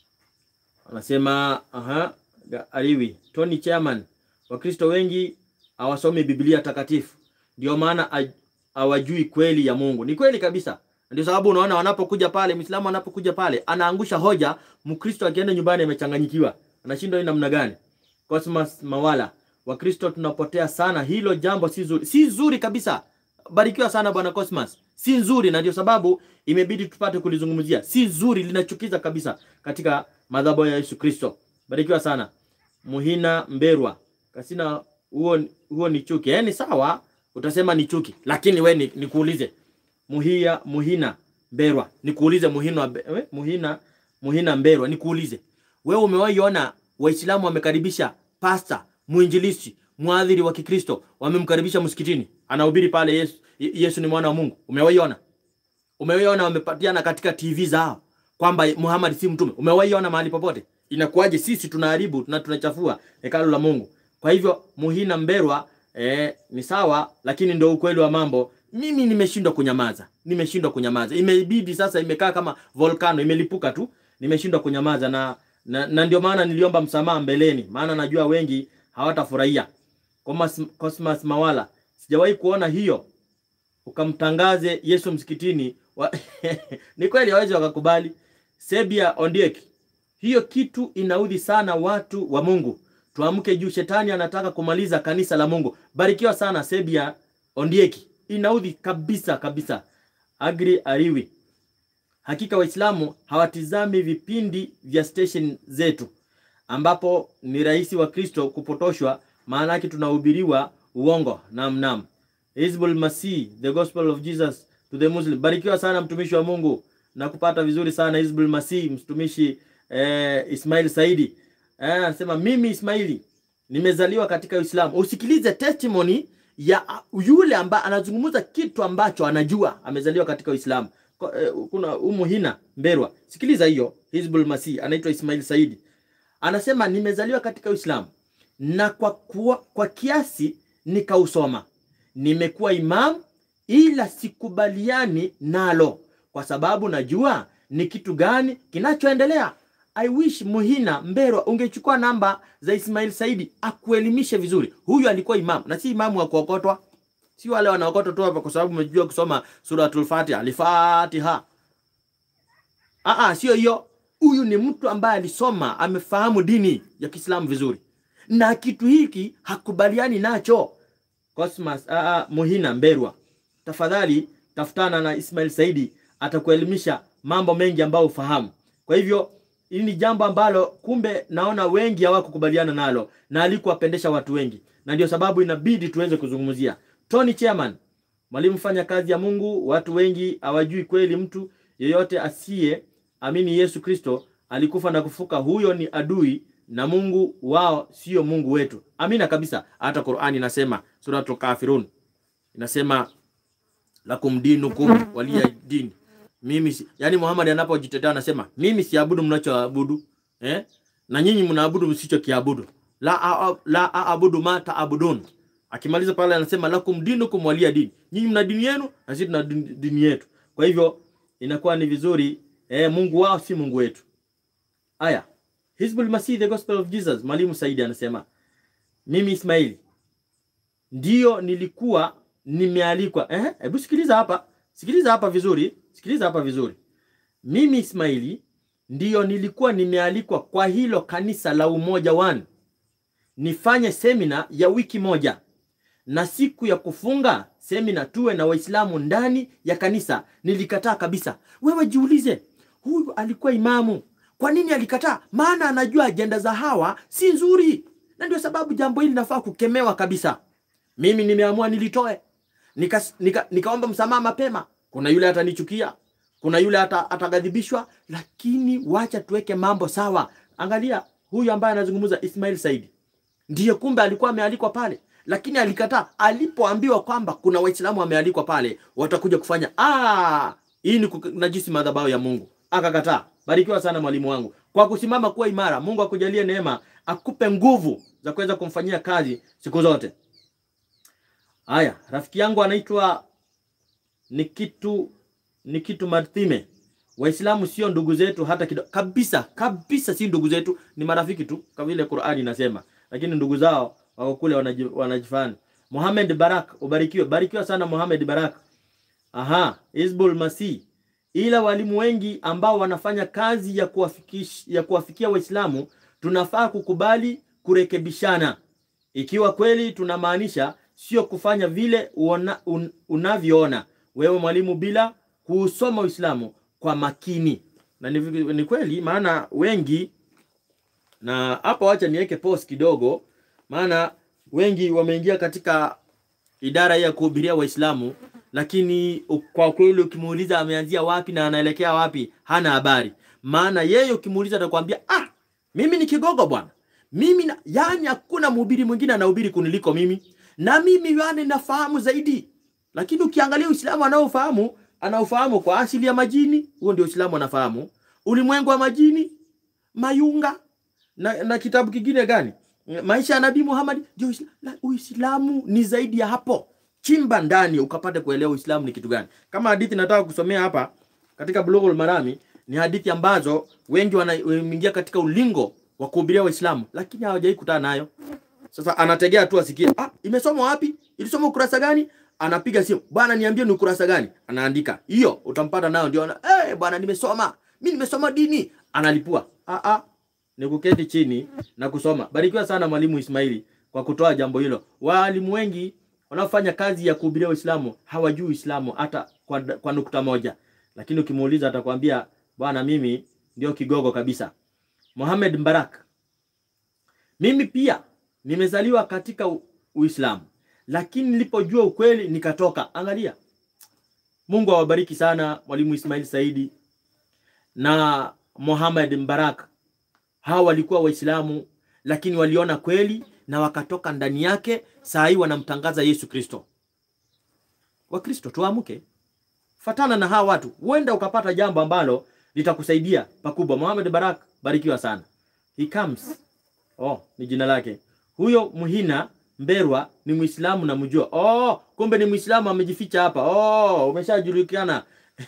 Anasema aha, Aliwi, Tony Chairman, Wakristo wengi hawasomi Biblia takatifu. Ndio maana hawajui kweli ya Mungu. Ni kweli kabisa. Ndio sababu unaona wanapokuja pale, Muislamu anapokuja pale, anaangusha hoja, Mkristo akienda nyumbani amechanganyikiwa. Anashindwa ni namna gani? Cosmas Mawala, Wakristo tunapotea sana, hilo jambo si zuri. Si zuri kabisa. Barikiwa sana bwana Cosmas. Si nzuri, na ndio sababu imebidi tupate kulizungumzia. Si nzuri, linachukiza kabisa katika madhabahu ya Yesu Kristo. Barikiwa sana. Muhina Mberwa, Kasina, huo huo ni chuki. Yaani sawa, utasema ni chuki, lakini we ni, nikuulize. Muhia Muhina Mberwa, nikuulize Muhina we, Muhina Muhina Mberwa, nikuulize. Wewe umewahi ona Waislamu wamekaribisha pasta, muinjilisti, mwadhiri wa Kikristo, wamemkaribisha msikitini, anahubiri pale Yesu, Yesu ni mwana wa Mungu? Umewahi ona? Umewahi ona wamepatiana katika T V zao kwamba Muhammad si mtume? Umewahi ona mahali popote? Inakuwaje sisi tunaharibu na tunachafua hekalu la Mungu? Kwa hivyo Muhina Mberwa eh, ni sawa, lakini ndio ukweli wa mambo. Mimi nimeshindwa kunyamaza. Nimeshindwa kunyamaza. Imebidi sasa, imekaa kama volcano, imelipuka tu. Nimeshindwa kunyamaza na na, na ndio maana niliomba msamaha mbeleni, maana najua wengi hawatafurahia. Cosmas, Cosmas Mawala, sijawahi kuona hiyo ukamtangaze Yesu msikitini. Ni kweli hawezi wakakubali. Sebia Ondiek, hiyo kitu inaudhi sana watu wa Mungu. Tuamke juu, shetani anataka kumaliza kanisa la Mungu. Barikiwa sana Sebia Ondiek. Inaudhi kabisa kabisa. Agri Ariwi, hakika Waislamu hawatizami vipindi vya station zetu ambapo ni rahisi wa Kristo kupotoshwa, maana yake tunahubiriwa uongo. Naam naam. Hizbul Masih, the gospel of Jesus to the Muslim. Barikiwa sana mtumishi wa Mungu, na kupata vizuri sana Hizbul Masih, mtumishi eh, Ismail Saidi. Eh, anasema mimi Ismaili nimezaliwa katika Uislamu. Usikilize testimony ya yule ambaye anazungumza kitu ambacho anajua, amezaliwa katika Uislamu. Kuna Umuhina Mberwa, sikiliza hiyo. Hizbul Masih anaitwa Ismail Saidi, anasema nimezaliwa katika Uislamu na kwa, kwa, kwa kiasi nikausoma. Nimekuwa imam ila sikubaliani nalo kwa sababu najua ni kitu gani kinachoendelea. I wish Muhina Mberwa ungechukua namba za Ismail Saidi akuelimishe vizuri. Huyu alikuwa imam na si imamu wa kuokotwa. Si wale wanaokotwa tu hapa kwa sababu umejua kusoma suratul Fatiha, al-Fatiha. Ah ah, sio hiyo. Huyu ni mtu ambaye alisoma, amefahamu dini ya Kiislamu vizuri. Na kitu hiki hakubaliani nacho. Cosmas ah ah, Muhina Mberwa, tafadhali tafutana na Ismail Saidi, atakuelimisha mambo mengi ambayo ufahamu. Kwa hivyo hili ni jambo ambalo kumbe naona wengi hawakukubaliana nalo na alikuwapendesha watu wengi, na ndio sababu inabidi tuweze kuzungumzia. Tony Chairman, mwalimu fanya kazi ya Mungu, watu wengi hawajui kweli. Mtu yeyote asiye amini Yesu Kristo alikufa na kufuka, huyo ni adui na Mungu wao, sio Mungu wetu. Amina kabisa. Hata Qur'ani inasema, suratul Kafirun inasema lakum dinukum waliya dini. Mimi si, yani Muhammad anapojitetea anasema mimi siabudu mnachoabudu, eh? Na nyinyi mnaabudu msichokiabudu. La a, la aabudu ma taabudun. Akimaliza pale anasema lakum dinukum waliya dini. Nyinyi mna dini yenu na sisi tuna dini yetu. Kwa hivyo inakuwa ni vizuri, eh, Mungu wao si Mungu wetu. Aya. Hizbul Masih, the gospel of Jesus, Mwalimu Saidi anasema mimi Ismaili ndio nilikuwa nimealikwa. Eh, hebu sikiliza hapa. Sikiliza hapa vizuri. Sikiliza hapa vizuri. Mimi Ismaili ndio nilikuwa nimealikwa kwa hilo kanisa la Umoja One nifanye semina ya wiki moja, na siku ya kufunga semina tuwe na Waislamu ndani ya kanisa. Nilikataa kabisa. Wewe jiulize, huyu alikuwa imamu, kwa nini alikataa? Maana anajua ajenda za hawa si nzuri, na ndio sababu jambo hili linafaa kukemewa kabisa. Mimi nimeamua nilitoe, nika, nika, nikaomba msamaha mapema. Kuna yule atanichukia, kuna yule ata, atagadhibishwa, lakini wacha tuweke mambo sawa. Angalia huyu ambaye anazungumza Ismail Saidi, ndiye kumbe alikuwa amealikwa pale, lakini alikataa. Alipoambiwa kwamba kuna Waislamu wamealikwa pale watakuja kufanya ah hii ni kunajisi madhabahu ya Mungu, akakataa. Barikiwa sana mwalimu wangu kwa kusimama kuwa imara. Mungu akujalie neema, akupe nguvu za kuweza kumfanyia kazi siku zote. Haya, rafiki yangu anaitwa Nikitu Nikitu Martime. Waislamu sio ndugu zetu hata kidogo. Kabisa, kabisa si ndugu zetu, ni marafiki tu kama vile Qur'ani inasema. Lakini ndugu zao wako kule wanajifanya. Mohamed Barak, ubarikiwe. Barikiwa sana Mohamed Barak. Aha, Hizbul Masih. Ila walimu wengi ambao wanafanya kazi ya kuwafikisha ya kuwafikia Waislamu, tunafaa kukubali kurekebishana. Ikiwa kweli tunamaanisha sio kufanya vile uona, un, unavyoona wewe mwalimu bila kusoma Uislamu kwa makini. Na ni, ni kweli maana wengi, na hapa wacha niweke post kidogo, maana wengi wameingia katika idara ya kuhubiria Waislamu, lakini kwa kweli ukimuuliza ameanzia wapi na anaelekea wapi hana habari. Maana yeye ukimuuliza atakwambia ah mimi ni kigogo bwana. Mimi na, yani hakuna mhubiri mwingine anahubiri kuniliko mimi. Na mimi yani nafahamu zaidi. Lakini ukiangalia Uislamu anaofahamu, anaofahamu kwa asili ya majini, huo ndio Uislamu anafahamu. Ulimwengu wa majini, mayunga na, na kitabu kingine gani? Maisha ya Nabii Muhammad, ndio Uislamu ni zaidi ya hapo. Chimba ndani ukapate kuelewa Uislamu ni kitu gani. Kama hadithi nataka kusomea hapa katika Bulughul Marami, ni hadithi ambazo wengi wanaingia katika ulingo wa kuhubiria Waislamu lakini hawajai kutana nayo. Sasa anategea tu asikie, ah imesomwa wapi? Ilisomwa ukurasa gani? Anapiga simu, bwana niambie ni ukurasa gani? Anaandika. Hiyo utampata nao ndio ana, eh hey, bwana nimesoma. Mimi nimesoma dini. Analipua. Ah ah. Ni kuketi chini na kusoma. Barikiwa sana mwalimu Ismaili kwa kutoa jambo hilo. Walimu wengi wanaofanya kazi ya kuhubiria Uislamu hawajui Uislamu hata kwa, kwa nukta moja. Lakini ukimuuliza atakwambia bwana mimi ndio kigogo kabisa. Mohamed Barak, mimi pia nimezaliwa katika Uislamu, lakini nilipojua ukweli nikatoka. Angalia. Mungu awabariki sana mwalimu Ismail Saidi na Mohamed Barak. Hawa walikuwa Waislamu lakini waliona kweli na wakatoka ndani yake. Saa hii wanamtangaza Yesu Kristo. Wakristo tuamke. Fatana na hawa watu. Uenda ukapata jambo ambalo litakusaidia pakubwa. Mohamed Barak, barikiwa sana. He comes. Oh, ni jina lake. Huyo Muhina Mberwa ni Muislamu na mjua. Oh, kumbe ni Muislamu amejificha hapa. Oh, umeshajulikana.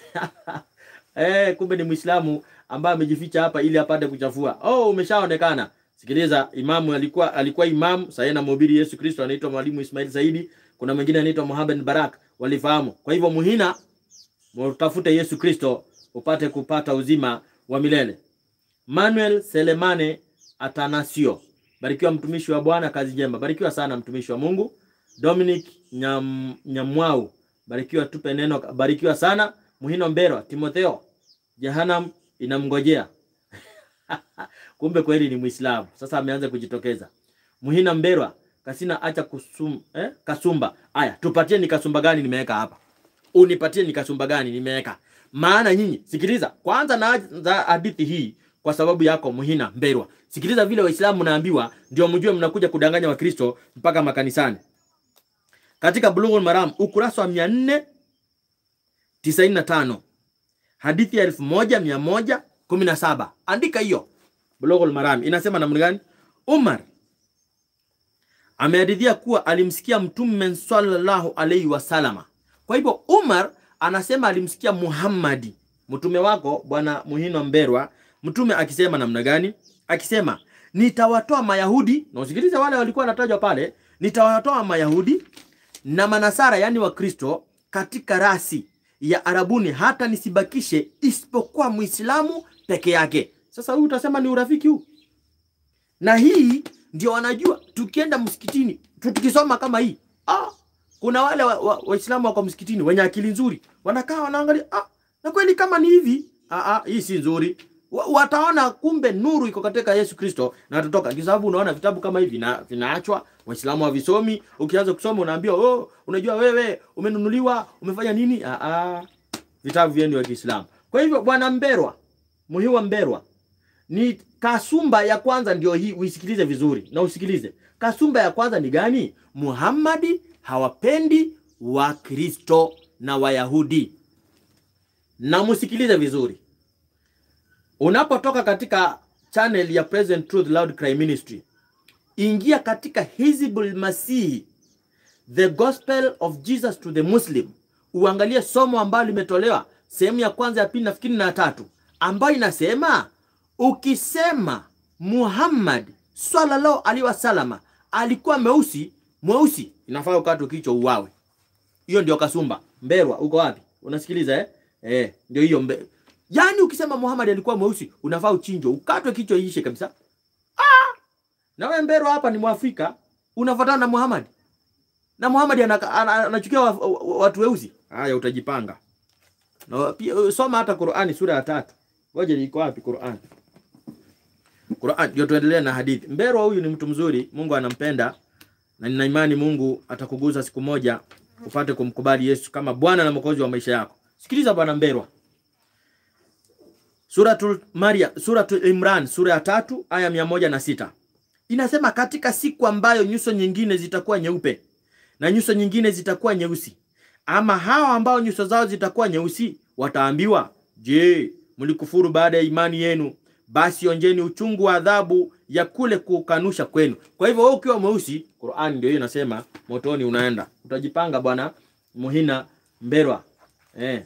Eh, kumbe ni Muislamu ambaye amejificha hapa ili apate kuchafua. Oh, umeshaonekana. Sikiliza, imamu alikuwa alikuwa imamu, sasa na mhubiri Yesu Kristo anaitwa mwalimu Ismail Saidi, kuna mwingine anaitwa Mohamed Barak, walifahamu. Kwa hivyo Muhina, mtafute Yesu Kristo upate kupata uzima wa milele. Manuel Selemane Atanasio, barikiwa mtumishi wa Bwana, kazi njema. Barikiwa sana mtumishi wa Mungu. Dominic Nyam, Nyamwau, barikiwa tupe neno, barikiwa sana. Muhino Mberwa, Timotheo, Jehanamu inamngojea. Kumbe kweli ni Muislamu. Sasa ameanza kujitokeza. Muhina Mberwa, kasina acha kusum, eh? Kasumba. Aya, tupatie ni kasumba gani nimeweka hapa. Unipatie ni kasumba gani nimeweka. Maana nyinyi, sikiliza, kwanza na hadithi hii kwa sababu yako Muhina Mberwa. Sikiliza vile Waislamu naambiwa ndio mjue mnakuja kudanganya Wakristo mpaka makanisani. Katika Bulughul Maram ukurasa wa mia nne tisaini na tano. Hadithi ya elfu moja mia moja kumi na saba. Andika hiyo. Bulughul Maram inasema namna gani? Umar amehadithia kuwa alimsikia Mtume sallallahu alayhi wasallama. Kwa hivyo Umar anasema alimsikia Muhammadi, mtume wako bwana Muhino Mberwa, mtume akisema namna gani? Akisema nitawatoa Mayahudi, na usikilize wale walikuwa wanatajwa pale, nitawatoa Mayahudi na Manasara yani wa Kristo katika rasi ya Arabuni hata nisibakishe isipokuwa Muislamu peke yake. Sasa huyu utasema ni urafiki huu. Na hii ndio wanajua tukienda msikitini, tukisoma kama hii. Ah, kuna wale Waislamu wa, wa, wa msikitini wenye akili nzuri, wanakaa wanaangalia, ah, na kweli kama ni hivi, ah ah hii si nzuri. Wataona kumbe nuru iko katika Yesu Kristo na watatoka. Kwa sababu unaona vitabu kama hivi na vinaachwa, Waislamu havisomi. Ukianza kusoma unaambiwa, "Oh, unajua wewe umenunuliwa, umefanya nini?" Ah ah. Vitabu vyenu vya Kiislamu. Kwa hivyo bwana Mberwa, Muhiwa Mberwa, ni kasumba ya kwanza ndio hii, uisikilize vizuri na usikilize. Kasumba ya kwanza ni gani? Muhammadi hawapendi wa Kristo na Wayahudi. Na musikilize vizuri. Unapotoka katika channel ya Present Truth Loud Cry Ministry, ingia katika Hizbul Masih, The Gospel of Jesus to the Muslim. Uangalie somo ambalo limetolewa sehemu ya kwanza, ya pili, nafikiri na tatu, ambayo inasema ukisema Muhammad sallallahu alaihi wasallam alikuwa mweusi, mweusi inafaa ukatwe kichwa uwawe. Hiyo ndio kasumba. Mberwa, uko wapi? Unasikiliza eh? Eh, ndio hiyo mbe. Yaani ukisema Muhammad alikuwa mweusi, unafaa uchinjwe, ukatwe kichwa iishe kabisa. Ah! Na wewe Mberwa hapa ni Mwafrika, unafuatana na Muhammad. Na Muhammad anachukia watu weusi. Haya, utajipanga. Na pia soma hata Qur'ani sura ya tatu. Ngoja iko wapi Qur'an? Qur'an ndio tuendelee na hadithi. Mberwa huyu ni mtu mzuri, Mungu anampenda na nina imani Mungu atakuguza siku moja upate kumkubali Yesu kama Bwana na Mwokozi wa maisha yako. Sikiliza bwana Mberwa. Suratul Maria, Suratul Imran, sura ya tatu, aya mia moja na sita. Inasema katika siku ambayo nyuso nyingine zitakuwa nyeupe na nyuso nyingine zitakuwa nyeusi, ama hao ambao nyuso zao zitakuwa nyeusi wataambiwa, je, mlikufuru baada ya imani yenu? Basi onjeni uchungu wa adhabu ya kule kukanusha kwenu. Kwa hivyo wewe ukiwa mweusi, Qur'an ndio hiyo inasema motoni unaenda. Utajipanga bwana Muhina Mberwa. Eh.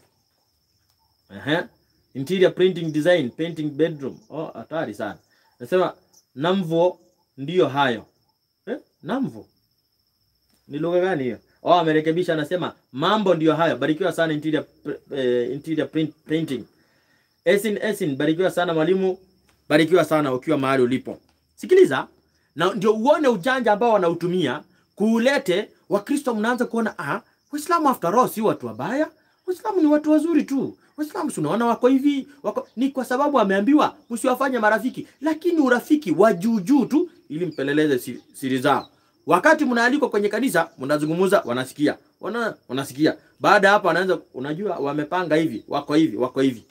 Eh. Interior printing design, painting bedroom. Oh, hatari sana. Nasema namvo ndio hayo. Eh? Namvo. Ni lugha gani hiyo? Oh, amerekebisha, anasema mambo ndio hayo. Barikiwa sana interior eh, interior print painting. Esin Esin, barikiwa sana mwalimu. Barikiwa sana ukiwa mahali ulipo. Sikiliza, na ndio uone ujanja ambao wanautumia kuulete Wakristo. Mnaanza kuona ah, Waislamu after all si watu wabaya. Waislamu ni watu wazuri tu. Waislamu tunaona wako hivi, wako ni kwa sababu ameambiwa msiwafanye marafiki, lakini urafiki wa juu juu tu ili mpeleleze siri zao. Wakati mnaalikwa kwenye kanisa, mnazungumza, wanasikia. Wana wanasikia. Baada hapo anaanza, unajua wamepanga hivi, wako hivi, wako hivi.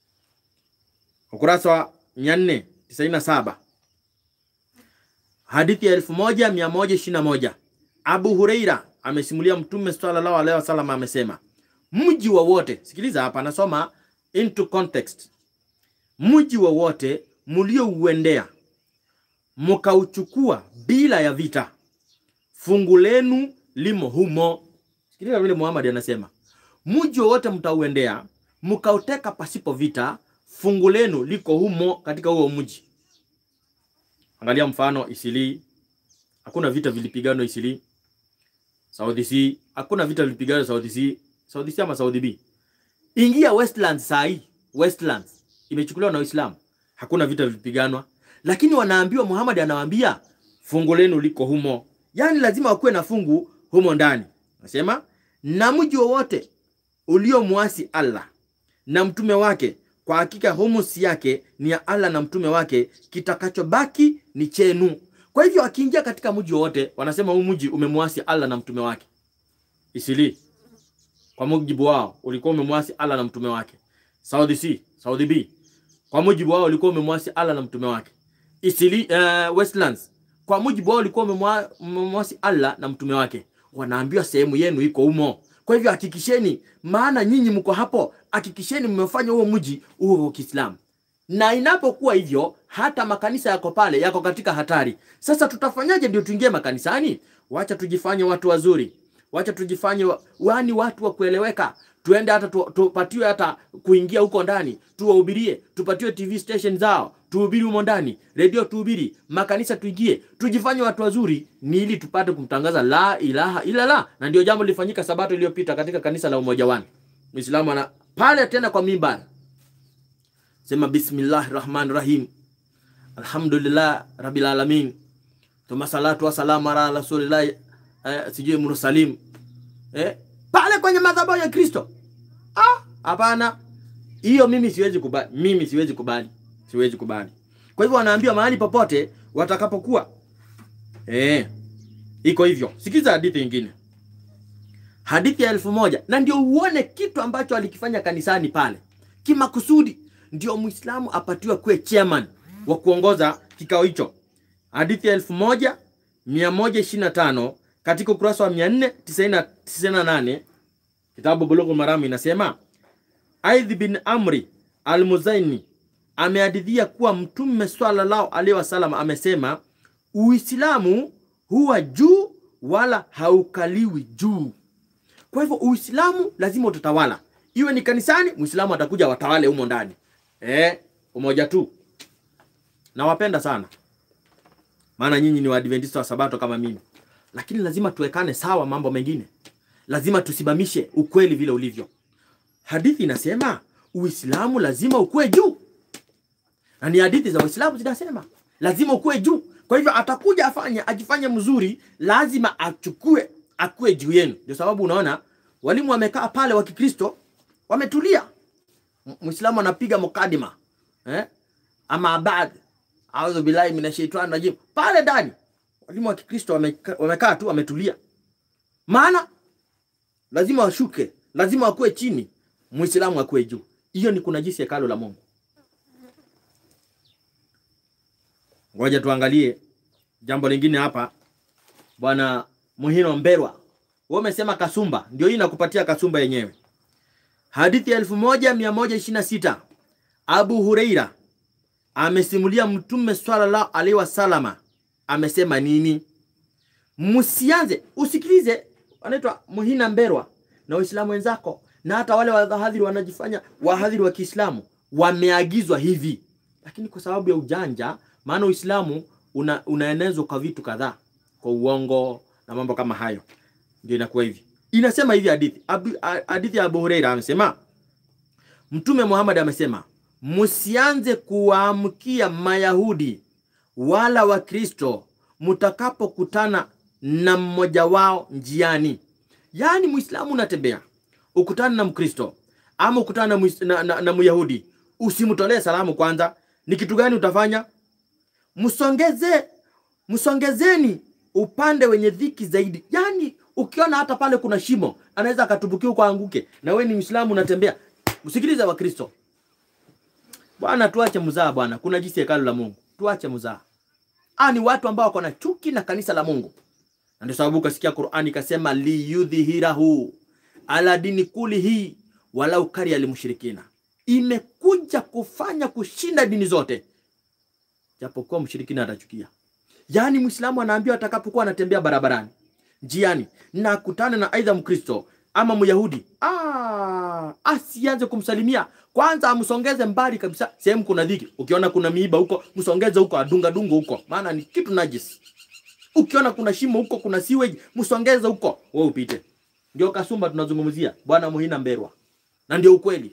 Ukurasa wa mia nne tisini na saba. Hadithi ya elfu moja mia moja ishirini na moja. Abu Huraira amesimulia Mtume sallallahu alaihi wasallam amesema, mji wowote, sikiliza hapa nasoma into context. Mji wowote mliouendea mkauchukua bila ya vita, fungu lenu limo humo. Sikiliza vile Muhammad anasema, mji wowote mtauendea mkauteka pasipo vita, fungu lenu liko humo katika huo mji. Angalia mfano Isili, hakuna vita vilipigano Isili. Saudi C, hakuna vita vilipigano Saudi C. Saudi C ama Saudi B. Ingia Westlands sai, Westlands imechukuliwa na Uislamu. Hakuna vita vilipiganwa. Lakini wanaambiwa, Muhammad anawaambia fungu lenu liko humo. Yaani lazima wakuwe na fungu humo ndani. Nasema, na mji wowote uliomuasi Allah na mtume wake, kwa hakika humusi yake ni ya Allah na mtume wake, kitakachobaki ni chenu. Kwa hivyo akiingia katika mji wote, wanasema huu mji umemuasi Allah na mtume wake. Isili, kwa mujibu wao, ulikuwa umemuasi Allah na mtume wake. Saudi C, Saudi B, kwa mujibu wao ulikuwa umemuasi Allah na mtume wake. Isili, uh, Westlands, kwa mujibu wao ulikuwa umemuasi Allah na mtume wake. Wanaambiwa sehemu yenu iko humo. Kwa hivyo hakikisheni, maana nyinyi mko hapo, hakikisheni mmefanya huo mji huo wa Kiislamu. Na inapokuwa hivyo, hata makanisa yako pale yako katika hatari. Sasa tutafanyaje ndio tuingie makanisani? Wacha tujifanye watu wazuri. Wacha tujifanye wa, wani watu wa kueleweka. Tuende hata tu, tupatiwe hata kuingia huko ndani, tuwahubirie, tupatiwe T V station zao, tuhubiri huko ndani, radio tuhubiri, makanisa tuingie, tujifanye watu wazuri ni ili tupate kumtangaza la ilaha ila la. Na ndio jambo lilifanyika Sabato iliyopita katika kanisa la Umoja One. Muislamu ana pale tena kwa mimbar, sema bismillahirrahmanirrahim, alhamdulillah rabbil alamin, tuma salatu wa salamu ala rasulillah, eh, sijui mursalim, eh, pale kwenye madhabahu ya Kristo. Ah, hapana. Hiyo mimi siwezi kubali. Mimi siwezi kubali. Siwezi kubali. Kwa hivyo wanaambiwa mahali popote watakapokuwa. Eh. Iko hivyo. Sikiza hadithi nyingine. Hadithi ya elfu moja. Na ndio uone kitu ambacho alikifanya kanisani pale. kimakusudi ndio Muislamu apatiwa kuwe chairman wa kuongoza kikao hicho. Hadithi ya elfu moja mia moja ishirini na tano katika ukurasa wa mia nne tisini na nane kitabu Bulughul Maram inasema, Aidh bin Amri al-Muzaini amehadithia kuwa Mtume sallallahu alaihi wasallam amesema, Uislamu huwa juu wala haukaliwi juu. Kwa hivyo Uislamu lazima utatawala. Iwe ni kanisani, Muislamu atakuja watawale humo ndani. Eh, umoja tu. Nawapenda sana. Maana nyinyi ni Waadventista wa Sabato kama mimi. Lakini lazima tuwekane sawa mambo mengine. Lazima tusimamishe ukweli vile ulivyo. Hadithi inasema Uislamu lazima ukue juu. Na ni hadithi za Uislamu zinasema lazima ukue juu. Kwa hivyo atakuja afanye, ajifanye mzuri, lazima achukue akue juu yenu. Ndio sababu unaona walimu wamekaa pale wa Kikristo wametulia. Muislamu anapiga mukadima. Eh? Ama abad. A'udhu billahi minashaitani rajim. Pale ndani walimu wa Kikristo wamekaa wameka tu wametulia. Maana lazima washuke, lazima wakue chini, Muislamu akue juu. Hiyo ni kunajisi hekalu la Mungu. Ngoja tuangalie jambo lingine hapa. Bwana Muhino Mberwa, wewe umesema kasumba, ndio hii nakupatia kasumba yenyewe. Hadithi ya elfu moja mia moja ishirini na sita. Abu Huraira amesimulia Mtume sallallahu alaihi wasallam amesema nini? Msianze, usikilize, anaitwa Muhina Mberwa na Waislamu wenzako na hata wale wahadhiri wanajifanya wahadhiri wa Kiislamu wameagizwa hivi. Lakini kwa sababu ya ujanja, maana Uislamu una, unaenezwa kwa vitu kadhaa, kwa uongo na mambo kama hayo, ndio inakuwa hivi. Inasema hivi hadithi. Hadithi ya Abu Huraira amesema, Mtume Muhammad amesema, msianze kuamkia Mayahudi wala Wakristo mtakapokutana na mmoja wao njiani. Yaani Muislamu unatembea, ukutana na Mkristo ama ukutana na, na, na, na Myahudi, usimtolee salamu kwanza. Ni kitu gani utafanya? Msongeze, msongezeni upande wenye dhiki zaidi. Yaani ukiona hata pale kuna shimo, anaweza akatumbukia huko anguke, na wewe ni Muislamu unatembea. Usikilize Wakristo. Bwana tuache mzaa bwana, kuna jinsi hekalu la Mungu. Tuache mzaa. Ah, ni watu ambao wako na chuki na kanisa la Mungu. Na ndio sababu ukasikia Qur'ani ikasema li yudhhirahu ala dini kulihi wala ukari alimushrikina. Imekuja kufanya kushinda dini zote. Japokuwa mshirikina atachukia. Yaani Muislamu anaambiwa atakapokuwa anatembea barabarani, njiani, na kutana na aidha Mkristo ama Myahudi, ah, asianze kumsalimia. Kwanza amsongeze mbali kabisa, sehemu kuna dhiki. Ukiona kuna miiba huko, msongeze huko, adunga dungo huko, maana ni kitu najisi. Ukiona kuna shimo huko, kuna sewage, msongeze huko, wewe upite. Ndio kasumba tunazungumzia, Bwana Muhina Mberwa. Na ndio ukweli.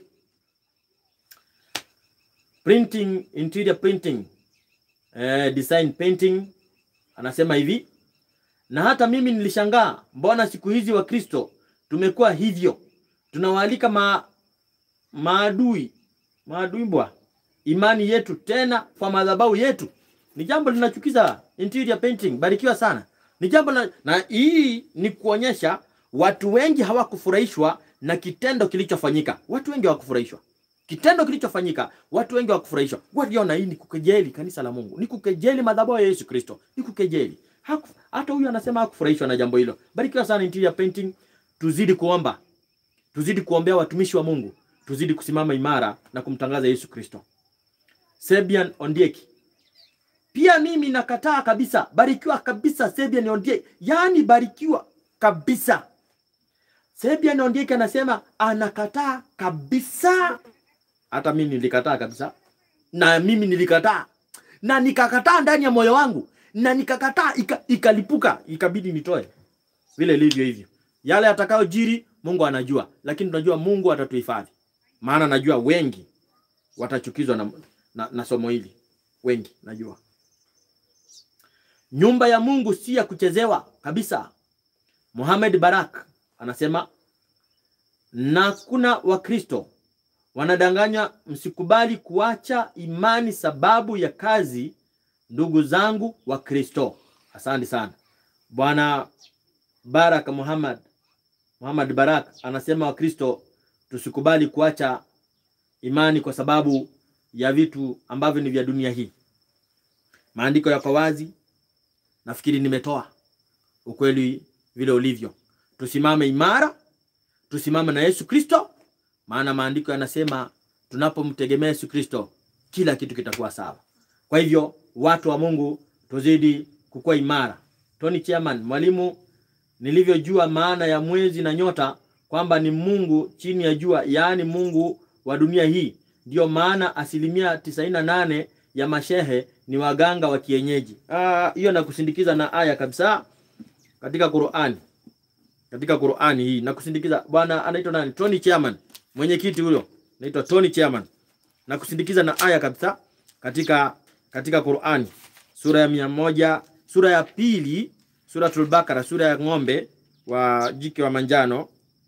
Printing, interior printing, eh, design painting, anasema hivi, na hata mimi nilishangaa, mbona siku hizi wa Kristo tumekuwa hivyo? Tunawaalika ma maadui, maadui bwa imani yetu tena kwa madhabahu yetu. Ni jambo linachukiza. Interior painting, barikiwa sana. Ni jambo na, na hii ni kuonyesha watu wengi hawakufurahishwa na kitendo kilichofanyika. Watu wengi hawakufurahishwa. Kitendo kilichofanyika, watu wengi hawakufurahishwa. Waliona hii ni kukejeli kanisa la Mungu. Ni kukejeli madhabahu ya Yesu Kristo. Ni kukejeli. Haku, hata huyu anasema hakufurahishwa na jambo hilo. Barikiwa sana interior painting. Tuzidi kuomba. Tuzidi kuombea watumishi wa Mungu. Tuzidi kusimama imara na kumtangaza Yesu Kristo. Sebian Ondieki. Pia mimi nakataa kabisa. Barikiwa kabisa Sebian Ondieki. Yaani barikiwa kabisa. Sebian Ondieki anasema anakataa kabisa. Hata mimi nilikataa kabisa. Na mimi nilikataa. Na nikakataa ndani ya moyo wangu. Na nikakataa ikalipuka. Ikabidi nitoe. Vile livyo hivyo. Yale atakao jiri Mungu anajua. Lakini tunajua Mungu atatuhifadhi. Maana najua wengi watachukizwa na, na, na somo hili. Wengi najua. Nyumba ya Mungu si ya kuchezewa kabisa. Muhammad Barak anasema, na kuna Wakristo wanadanganya, msikubali kuacha imani sababu ya kazi, ndugu zangu wa Kristo. Asante sana. Bwana Barak Muhammad Muhammad Barak anasema Wakristo tusikubali kuacha imani kwa sababu ya vitu ambavyo ni vya dunia hii. Maandiko yako wazi. Nafikiri nimetoa ukweli vile ulivyo. Tusimame imara, tusimame na Yesu Kristo, maana maandiko yanasema tunapomtegemea Yesu Kristo kila kitu kitakuwa sawa. Kwa hivyo watu wa Mungu tuzidi kukua imara. Tony Chairman, mwalimu, nilivyojua maana ya mwezi na nyota kwamba ni Mungu chini ya jua, yaani Mungu wa dunia hii, ndio maana asilimia tisaini na nane ya mashehe ni waganga wa kienyeji. Ah, hiyo nakusindikiza na aya kabisa katika Qur'ani. Katika Qur'ani hii nakusindikiza. Bwana anaitwa nani? Tony Chairman. Mwenyekiti huyo anaitwa Tony Chairman. Nakusindikiza na aya kabisa katika katika Qur'ani. Sura ya mia moja, sura ya pili, Suratul Bakara, sura ya ng'ombe wa jike wa manjano,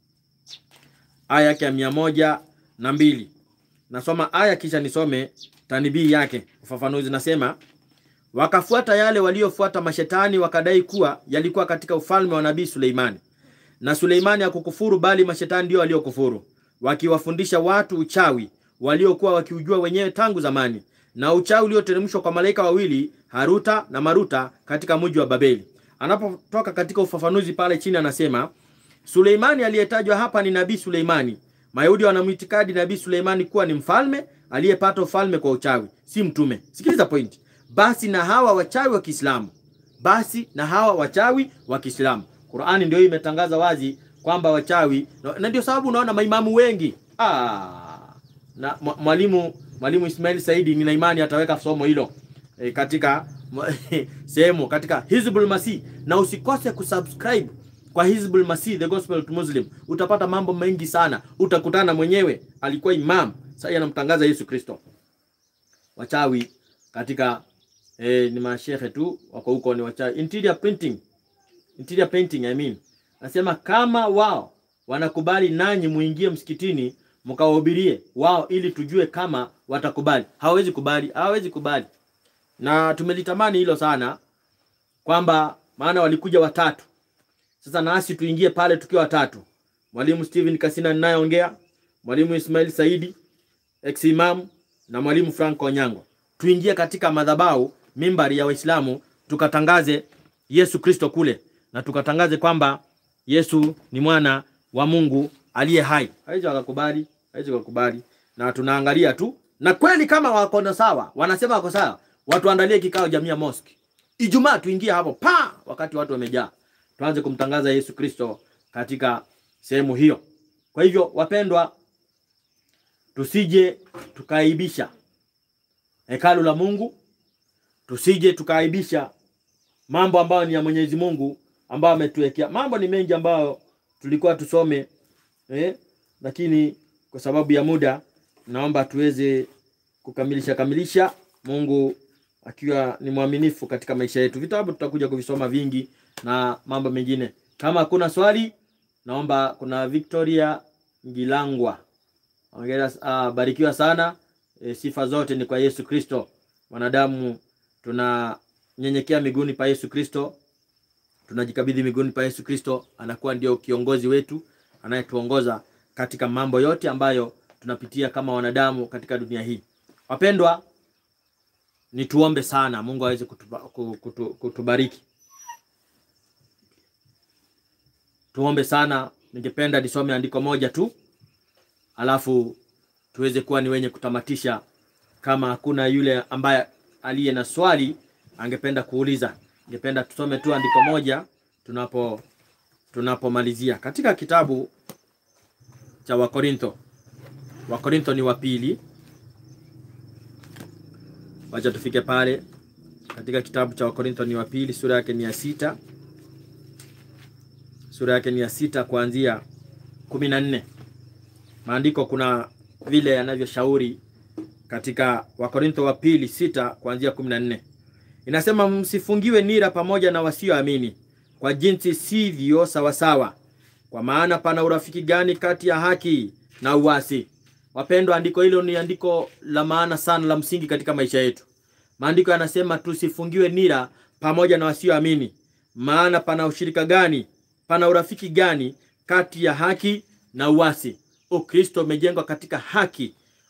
aya yake ya mia moja na mbili. Nasoma aya kisha nisome tanibii yake. Ufafanuzi nasema, wakafuata yale waliofuata mashetani wakadai kuwa yalikuwa katika ufalme wa Nabii Suleimani. Na Suleimani hakukufuru bali mashetani ndio waliokufuru, wakiwafundisha watu uchawi waliokuwa wakiujua wenyewe tangu zamani, na uchawi ulioteremshwa kwa malaika wawili Haruta na Maruta katika mji wa Babeli. Anapotoka katika ufafanuzi pale chini anasema, Suleimani aliyetajwa hapa ni Nabii Suleimani. Mayahudi wanamuitikadi Nabii Suleimani kuwa ni mfalme aliyepata ufalme kwa uchawi, si mtume. Sikiliza point. Basi na hawa wachawi wa Kiislamu. Basi na hawa wachawi wa Kiislamu. Qur'ani ndio imetangaza wazi kwamba wachawi, na ndio sababu unaona maimamu wengi. Ah, na mwalimu mwalimu Ismail Saidi nina imani ataweka somo hilo e, katika sehemu katika Hizbul Masih, na usikose kusubscribe kwa Hizbul Masih the Gospel to Muslim. Utapata mambo mengi sana. Utakutana mwenyewe alikuwa imam, sasa anamtangaza Yesu Kristo. Wachawi katika eh, ni mashehe tu wako huko ni wachawi. Interior printing. Interior painting I mean. Nasema kama wao wanakubali nanyi muingie msikitini mkawahubirie wao ili tujue kama watakubali. Hawezi kubali, hawezi kubali. Na tumelitamani hilo sana kwamba maana walikuja watatu. Sasa nasi tuingie pale tukiwa watatu. Mwalimu Steven Kasina ninayeongea, Mwalimu Ismail Saidi ex-imam, na Mwalimu Frank Onyango. Tuingie katika madhabahu mimbari ya Waislamu tukatangaze Yesu Kristo kule, na tukatangaze kwamba Yesu ni mwana wa Mungu aliye hai. Haizo wakakubali, haizo wakakubali, na tunaangalia tu. Na kweli kama wako na sawa, wanasema wako sawa, watu andalie kikao Jamia Mosque. Ijumaa tuingie hapo pa wakati watu wamejaa. Tuanze kumtangaza Yesu Kristo katika sehemu hiyo. Kwa hivyo wapendwa, tusije tukaibisha hekalu la Mungu, tusije tukaibisha mambo ambayo ni ya Mwenyezi Mungu ambayo ametuwekea. Mambo ni mengi ambayo tulikuwa tusome eh, lakini kwa sababu ya muda naomba tuweze kukamilisha kamilisha. Mungu akiwa ni mwaminifu katika maisha yetu. Vitabu tutakuja kuvisoma vingi na mambo mengine. Kama kuna swali, naomba. Kuna Victoria Ngilangwa. Ongera, uh, barikiwa sana. E, sifa zote ni kwa Yesu Kristo. Wanadamu tunanyenyekea miguuni pa Yesu Kristo. Tunajikabidhi miguuni pa Yesu Kristo. Anakuwa ndio kiongozi wetu, anayetuongoza katika mambo yote ambayo tunapitia kama wanadamu katika dunia hii. Wapendwa, ni tuombe sana Mungu aweze kutuba, kutu, kutubariki. Tuombe sana. Ningependa nisome andiko moja tu, alafu tuweze kuwa ni wenye kutamatisha. Kama hakuna yule ambaye aliye na swali angependa kuuliza, ningependa tusome tu andiko moja tunapo tunapomalizia katika kitabu cha Wakorintho. Wakorintho ni wa pili. Wacha tufike pale katika kitabu cha Wakorintho ni wa pili, sura yake ni ya sita. Sura yake ni ya sita kuanzia kumi na nne. Maandiko kuna vile yanavyoshauri katika Wakorintho wa pili sita kuanzia kumi na nne. Inasema, msifungiwe nira pamoja na wasioamini kwa jinsi sivyo sawa sawa. Kwa maana pana urafiki gani kati ya haki na uasi? Wapendwa, andiko hilo ni andiko la maana sana, la msingi katika maisha yetu. Maandiko yanasema tusifungiwe nira pamoja na wasioamini. Maana pana ushirika gani, pana urafiki gani kati ya haki na uasi? Ukristo umejengwa katika haki.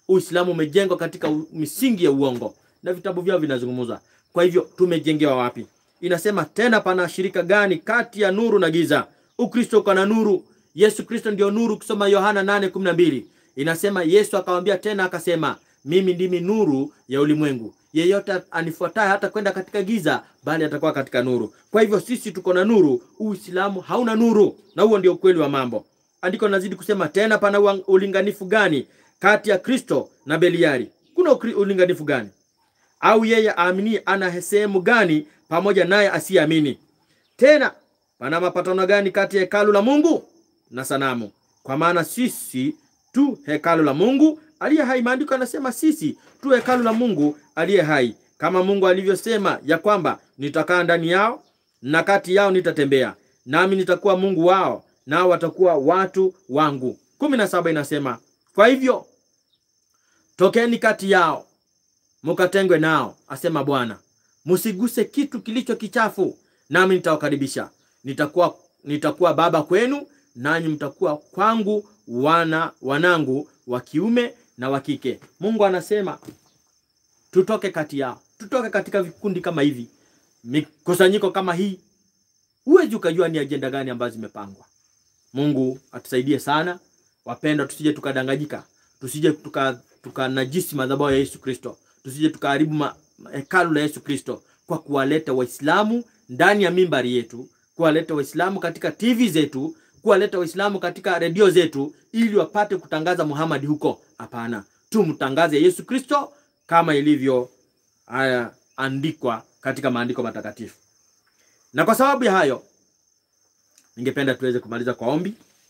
Uislamu umejengwa katika misingi ya uongo na vitabu vyao vinazungumza. Kwa hivyo tumejengewa wapi? Inasema tena, pana shirika gani kati ya nuru na giza? Ukristo uko na nuru. Yesu Kristo ndio nuru. Kusoma Yohana nane kumi na mbili inasema, Yesu akamwambia tena akasema, mimi ndimi nuru ya ulimwengu. Yeyote anifuataye hata kwenda katika giza, bali atakuwa katika nuru. Kwa hivyo sisi tuko na nuru. Uislamu hauna nuru, na huo ndio ukweli wa mambo. Andiko linazidi kusema tena, pana ulinganifu gani kati ya Kristo na Beliari? Kuna ulinganifu gani? Au yeye aamini ana sehemu gani pamoja naye asiamini? Tena pana mapatano gani kati ya hekalu la Mungu na sanamu? Kwa maana sisi tu hekalu la Mungu aliye hai. Maandiko yanasema sisi tu hekalu la Mungu aliye hai, kama Mungu alivyosema ya kwamba nitakaa ndani yao na kati yao nitatembea, nami nitakuwa Mungu wao nao watakuwa watu wangu. kumi na saba inasema, kwa hivyo tokeni kati yao mukatengwe nao, asema Bwana. Musiguse kitu kilicho kichafu, nami nitawakaribisha. Nitakuwa nitakuwa baba kwenu, nanyi mtakuwa kwangu wana wanangu wa kiume na wa kike. Mungu anasema tutoke kati yao. Tutoke katika vikundi kama hivi, mikusanyiko kama hii. Huwezi ukajua ni agenda gani ambazo zimepangwa. Mungu atusaidie sana. Wapendwa, tusije tukadanganyika. Tusije tuka tukanajisi madhabahu ya Yesu Kristo. Tusije tukaharibu hekalu la Yesu Kristo kwa kuwaleta Waislamu ndani ya mimbari yetu, kuwaleta Waislamu katika T V zetu, kuwaleta Waislamu katika redio zetu ili wapate kutangaza Muhammad huko. Hapana, tumtangaze Yesu Kristo kama ilivyo haya andikwa katika maandiko matakatifu. Na kwa sababu ya hayo, ningependa tuweze kumaliza kwa ombi.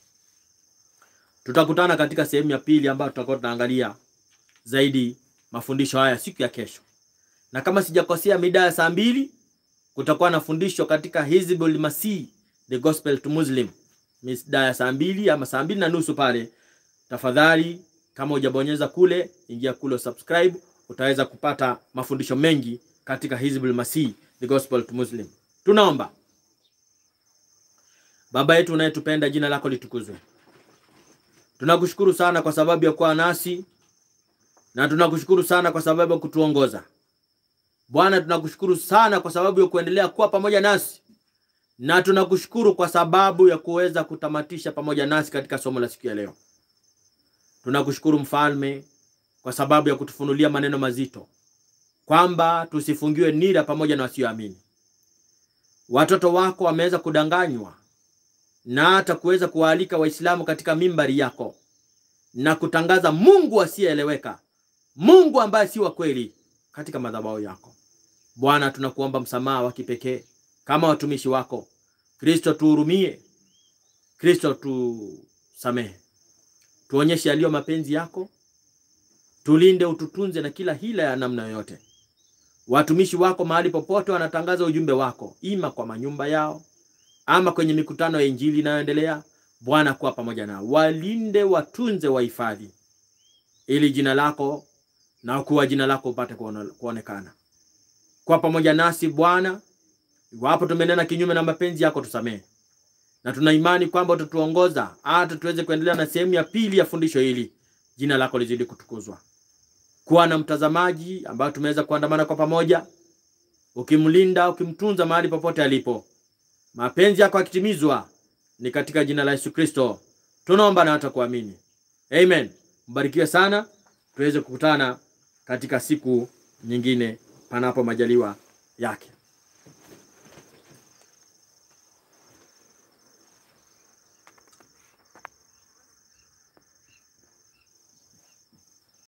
Tutakutana katika sehemu ya pili ambayo tutakuwa tunaangalia zaidi mafundisho haya siku ya kesho. Na kama sijakosea, mida ya saa mbili kutakuwa na fundisho katika Hizbul Masih, the gospel to Muslim. Mida ya saa mbili ama saa mbili na nusu pale. Tafadhali kama hujabonyeza kule, ingia kule subscribe, utaweza kupata mafundisho mengi katika Hizbul Masih, the gospel to Muslim. Tunaomba. Baba yetu unayetupenda, jina lako litukuzwe. Tunakushukuru sana kwa sababu ya kuwa nasi, na tunakushukuru sana kwa sababu ya kutuongoza. Bwana, tunakushukuru sana kwa sababu ya kuendelea kuwa pamoja nasi, na tunakushukuru kwa sababu ya kuweza kutamatisha pamoja nasi katika somo la siku ya leo. Tunakushukuru Mfalme kwa sababu ya kutufunulia maneno mazito, kwamba tusifungiwe nira pamoja na wasioamini. Watoto wako wameweza kudanganywa, na hata kuweza kuwaalika Waislamu katika mimbari yako na kutangaza Mungu asiyeeleweka, Mungu ambaye si wa kweli katika madhabahu yako. Bwana, tunakuomba msamaha wa kipekee kama watumishi wako. Kristo, tuhurumie. Kristo, tusamehe. Tuonyeshe yaliyo mapenzi yako. Tulinde, ututunze na kila hila ya namna yoyote. Watumishi wako mahali popote wanatangaza ujumbe wako, ima kwa manyumba yao ama kwenye mikutano ya Injili inayoendelea. Bwana, kuwa pamoja nao. Walinde, watunze, wahifadhi, ili jina lako na kuwa jina lako upate kuonekana. Kwa pamoja nasi Bwana, iwapo tumenena kinyume na mapenzi yako tusamehe. Na tuna imani kwamba utatuongoza hata tuweze kuendelea na sehemu ya pili ya fundisho hili. Jina lako lizidi kutukuzwa. Kuwa na mtazamaji ambao tumeweza kuandamana kwa pamoja, ukimlinda, ukimtunza mahali popote alipo. Mapenzi yako yakitimizwa, ni katika jina la Yesu Kristo tunaomba na hata kuamini. Amen. Mbarikiwe sana. Tuweze kukutana katika siku nyingine panapo majaliwa yake.